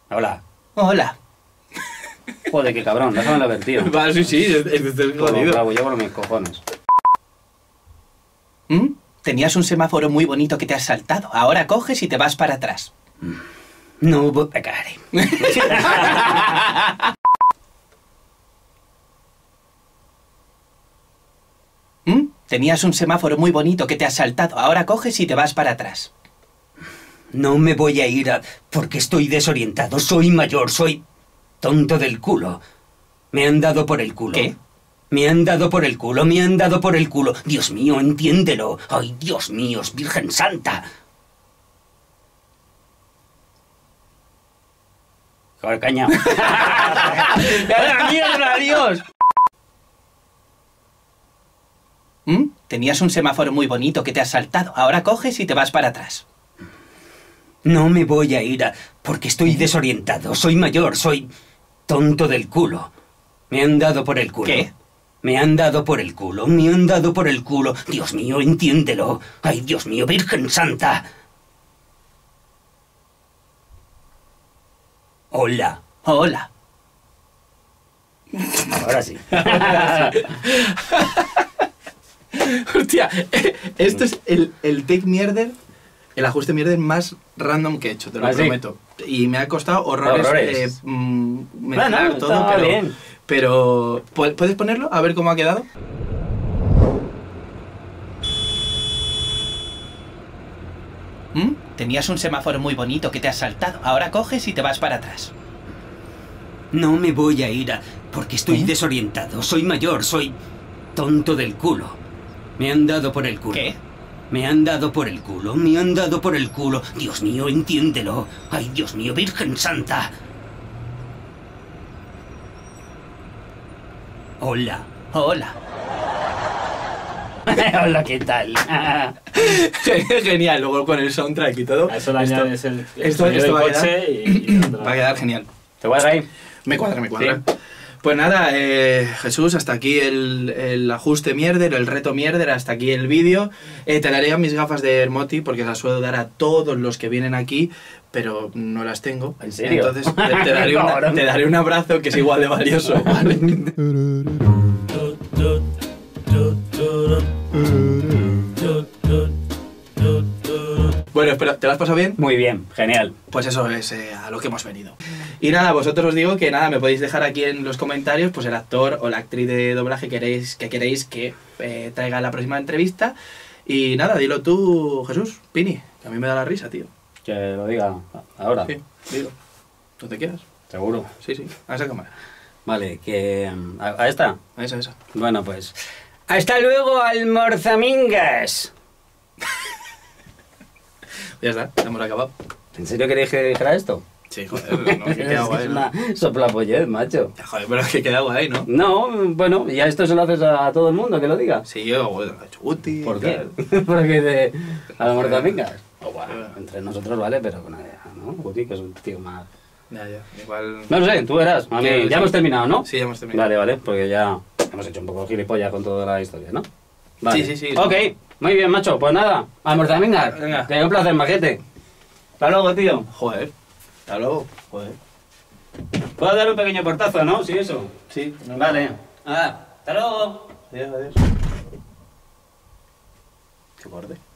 [SPEAKER 9] Hola.
[SPEAKER 1] Hola.
[SPEAKER 9] Joder, qué cabrón, déjame ver, tío.
[SPEAKER 1] Va, sí, sí, es, es, es jodido.
[SPEAKER 9] Bravo, yo con mis cojones.
[SPEAKER 1] ¿Mm? Tenías un semáforo muy bonito que te has saltado. Ahora coges y te vas para atrás.
[SPEAKER 7] No hubo pecare.
[SPEAKER 1] ¿Mm? Tenías un semáforo muy bonito que te has saltado. Ahora coges y te vas para atrás.
[SPEAKER 7] No me voy a ir a... porque estoy desorientado. Soy mayor, soy tonto del culo. Me han dado por el culo.
[SPEAKER 1] ¿Qué?
[SPEAKER 7] Me han dado por el culo, me han dado por el culo. Dios mío, entiéndelo. Ay, Dios mío, Virgen Santa.
[SPEAKER 9] Joder, caña. ¡La mierda, Dios!
[SPEAKER 1] ¿Mm? Tenías un semáforo muy bonito que te has saltado. Ahora coges y te vas para atrás.
[SPEAKER 7] No me voy a ir a... porque estoy desorientado. Soy mayor, soy tonto del culo. Me han dado por el culo.
[SPEAKER 1] ¿Qué?
[SPEAKER 7] Me han dado por el culo, me han dado por el culo. Dios mío, entiéndelo. Ay, Dios mío, Virgen Santa. Hola.
[SPEAKER 1] Hola.
[SPEAKER 9] Ahora sí.
[SPEAKER 1] Hostia, esto es el, el take mierder, el ajuste mierder más random que he hecho, te lo
[SPEAKER 9] ¿Ah, sí?
[SPEAKER 1] prometo. Y me ha costado horrores,
[SPEAKER 9] Horrores.
[SPEAKER 1] eh, mm, mezclar
[SPEAKER 9] Bueno,
[SPEAKER 1] todo,
[SPEAKER 9] está
[SPEAKER 1] pero,
[SPEAKER 9] bien.
[SPEAKER 1] pero... ¿pu- ¿Puedes ponerlo? A ver cómo ha quedado. ¿Mm? Tenías un semáforo muy bonito que te has saltado. Ahora coges y te vas para atrás.
[SPEAKER 7] No me voy a ir a... porque estoy
[SPEAKER 1] ¿Eh?
[SPEAKER 7] desorientado. Soy mayor, soy tonto del culo. Me han dado por el culo.
[SPEAKER 1] ¿Qué?
[SPEAKER 7] Me han dado por el culo, me han dado por el culo. Dios mío, entiéndelo. Ay, Dios mío, Virgen Santa. Hola.
[SPEAKER 1] Hola.
[SPEAKER 9] Hola, ¿qué tal?
[SPEAKER 1] Genial, luego con el soundtrack y todo.
[SPEAKER 9] A eso le
[SPEAKER 1] esto,
[SPEAKER 9] añades el, el
[SPEAKER 1] esto,
[SPEAKER 9] sonido
[SPEAKER 1] esto
[SPEAKER 9] del
[SPEAKER 1] va, a
[SPEAKER 9] coche
[SPEAKER 1] quedar,
[SPEAKER 9] y, y
[SPEAKER 1] va a quedar genial.
[SPEAKER 9] ¿Te cuadra ahí?
[SPEAKER 1] Me cuadra, me cuadra.
[SPEAKER 9] Sí.
[SPEAKER 1] Pues nada, eh, Jesús, hasta aquí el, el ajuste mierder, el reto mierder, hasta aquí el vídeo. Eh, te daré mis gafas de Hermoti porque las suelo dar a todos los que vienen aquí, pero no las tengo.
[SPEAKER 9] ¿En serio?
[SPEAKER 1] Entonces te, te daré una- te daré un abrazo que es igual de valioso, ¿vale? Bueno, espera, ¿te lo has pasado bien?
[SPEAKER 9] Muy bien, genial.
[SPEAKER 1] Pues eso es eh, a lo que hemos venido. Y nada, vosotros os digo que nada, me podéis dejar aquí en los comentarios pues el actor o la actriz de doblaje que queréis que, queréis que eh, traiga la próxima entrevista. Y nada, dilo tú, Jesús, Pini, que a mí me da la risa, tío.
[SPEAKER 9] Que lo diga ahora.
[SPEAKER 1] Sí, dilo. Donde quieras.
[SPEAKER 9] ¿Seguro?
[SPEAKER 1] Sí, sí, a esa cámara.
[SPEAKER 9] Vale, que... ¿A, a esta?
[SPEAKER 1] A esa, a esa.
[SPEAKER 9] Bueno, pues... ¡Hasta luego, almorzamingas!
[SPEAKER 1] Ya está, ya hemos acabado.
[SPEAKER 9] ¿En serio queréis que dijera esto?
[SPEAKER 1] Sí, joder, no, que queda
[SPEAKER 9] Es que
[SPEAKER 1] guay,
[SPEAKER 9] es
[SPEAKER 1] ¿no?
[SPEAKER 9] una soplapollez, macho.
[SPEAKER 1] Ya, joder, pero es que queda guay, ¿no?
[SPEAKER 9] No, bueno, ya esto se lo haces a todo el mundo, que lo diga.
[SPEAKER 1] Sí, yo, bueno, lo ha hecho Guti.
[SPEAKER 9] ¿Por
[SPEAKER 1] y
[SPEAKER 9] qué?
[SPEAKER 1] tal.
[SPEAKER 9] Porque de almorzamingas.
[SPEAKER 1] Oh, bueno.
[SPEAKER 9] Entre nosotros vale, pero con ella, ¿no? Guti, que es un tío más...
[SPEAKER 1] Ya, ya, igual...
[SPEAKER 9] No lo sé, tú verás. A mí,
[SPEAKER 1] ¿Qué?
[SPEAKER 9] ya hemos terminado, ¿no?
[SPEAKER 1] Sí, ya hemos terminado.
[SPEAKER 9] Vale, vale, porque ya hemos hecho un poco gilipollas con toda la historia, ¿no? Vale.
[SPEAKER 1] Sí, sí, sí.
[SPEAKER 9] Ok, muy bien, macho. Pues nada, almorzamingas.
[SPEAKER 1] Venga.
[SPEAKER 9] Que un placer, majete. Hasta luego, tío.
[SPEAKER 1] Joder. Hasta luego. Joder.
[SPEAKER 9] Puedo dar un pequeño portazo, ¿no? Sí, eso.
[SPEAKER 1] Sí. No,
[SPEAKER 9] Vale. Ah, hasta luego.
[SPEAKER 1] Adiós, adiós. Qué borde.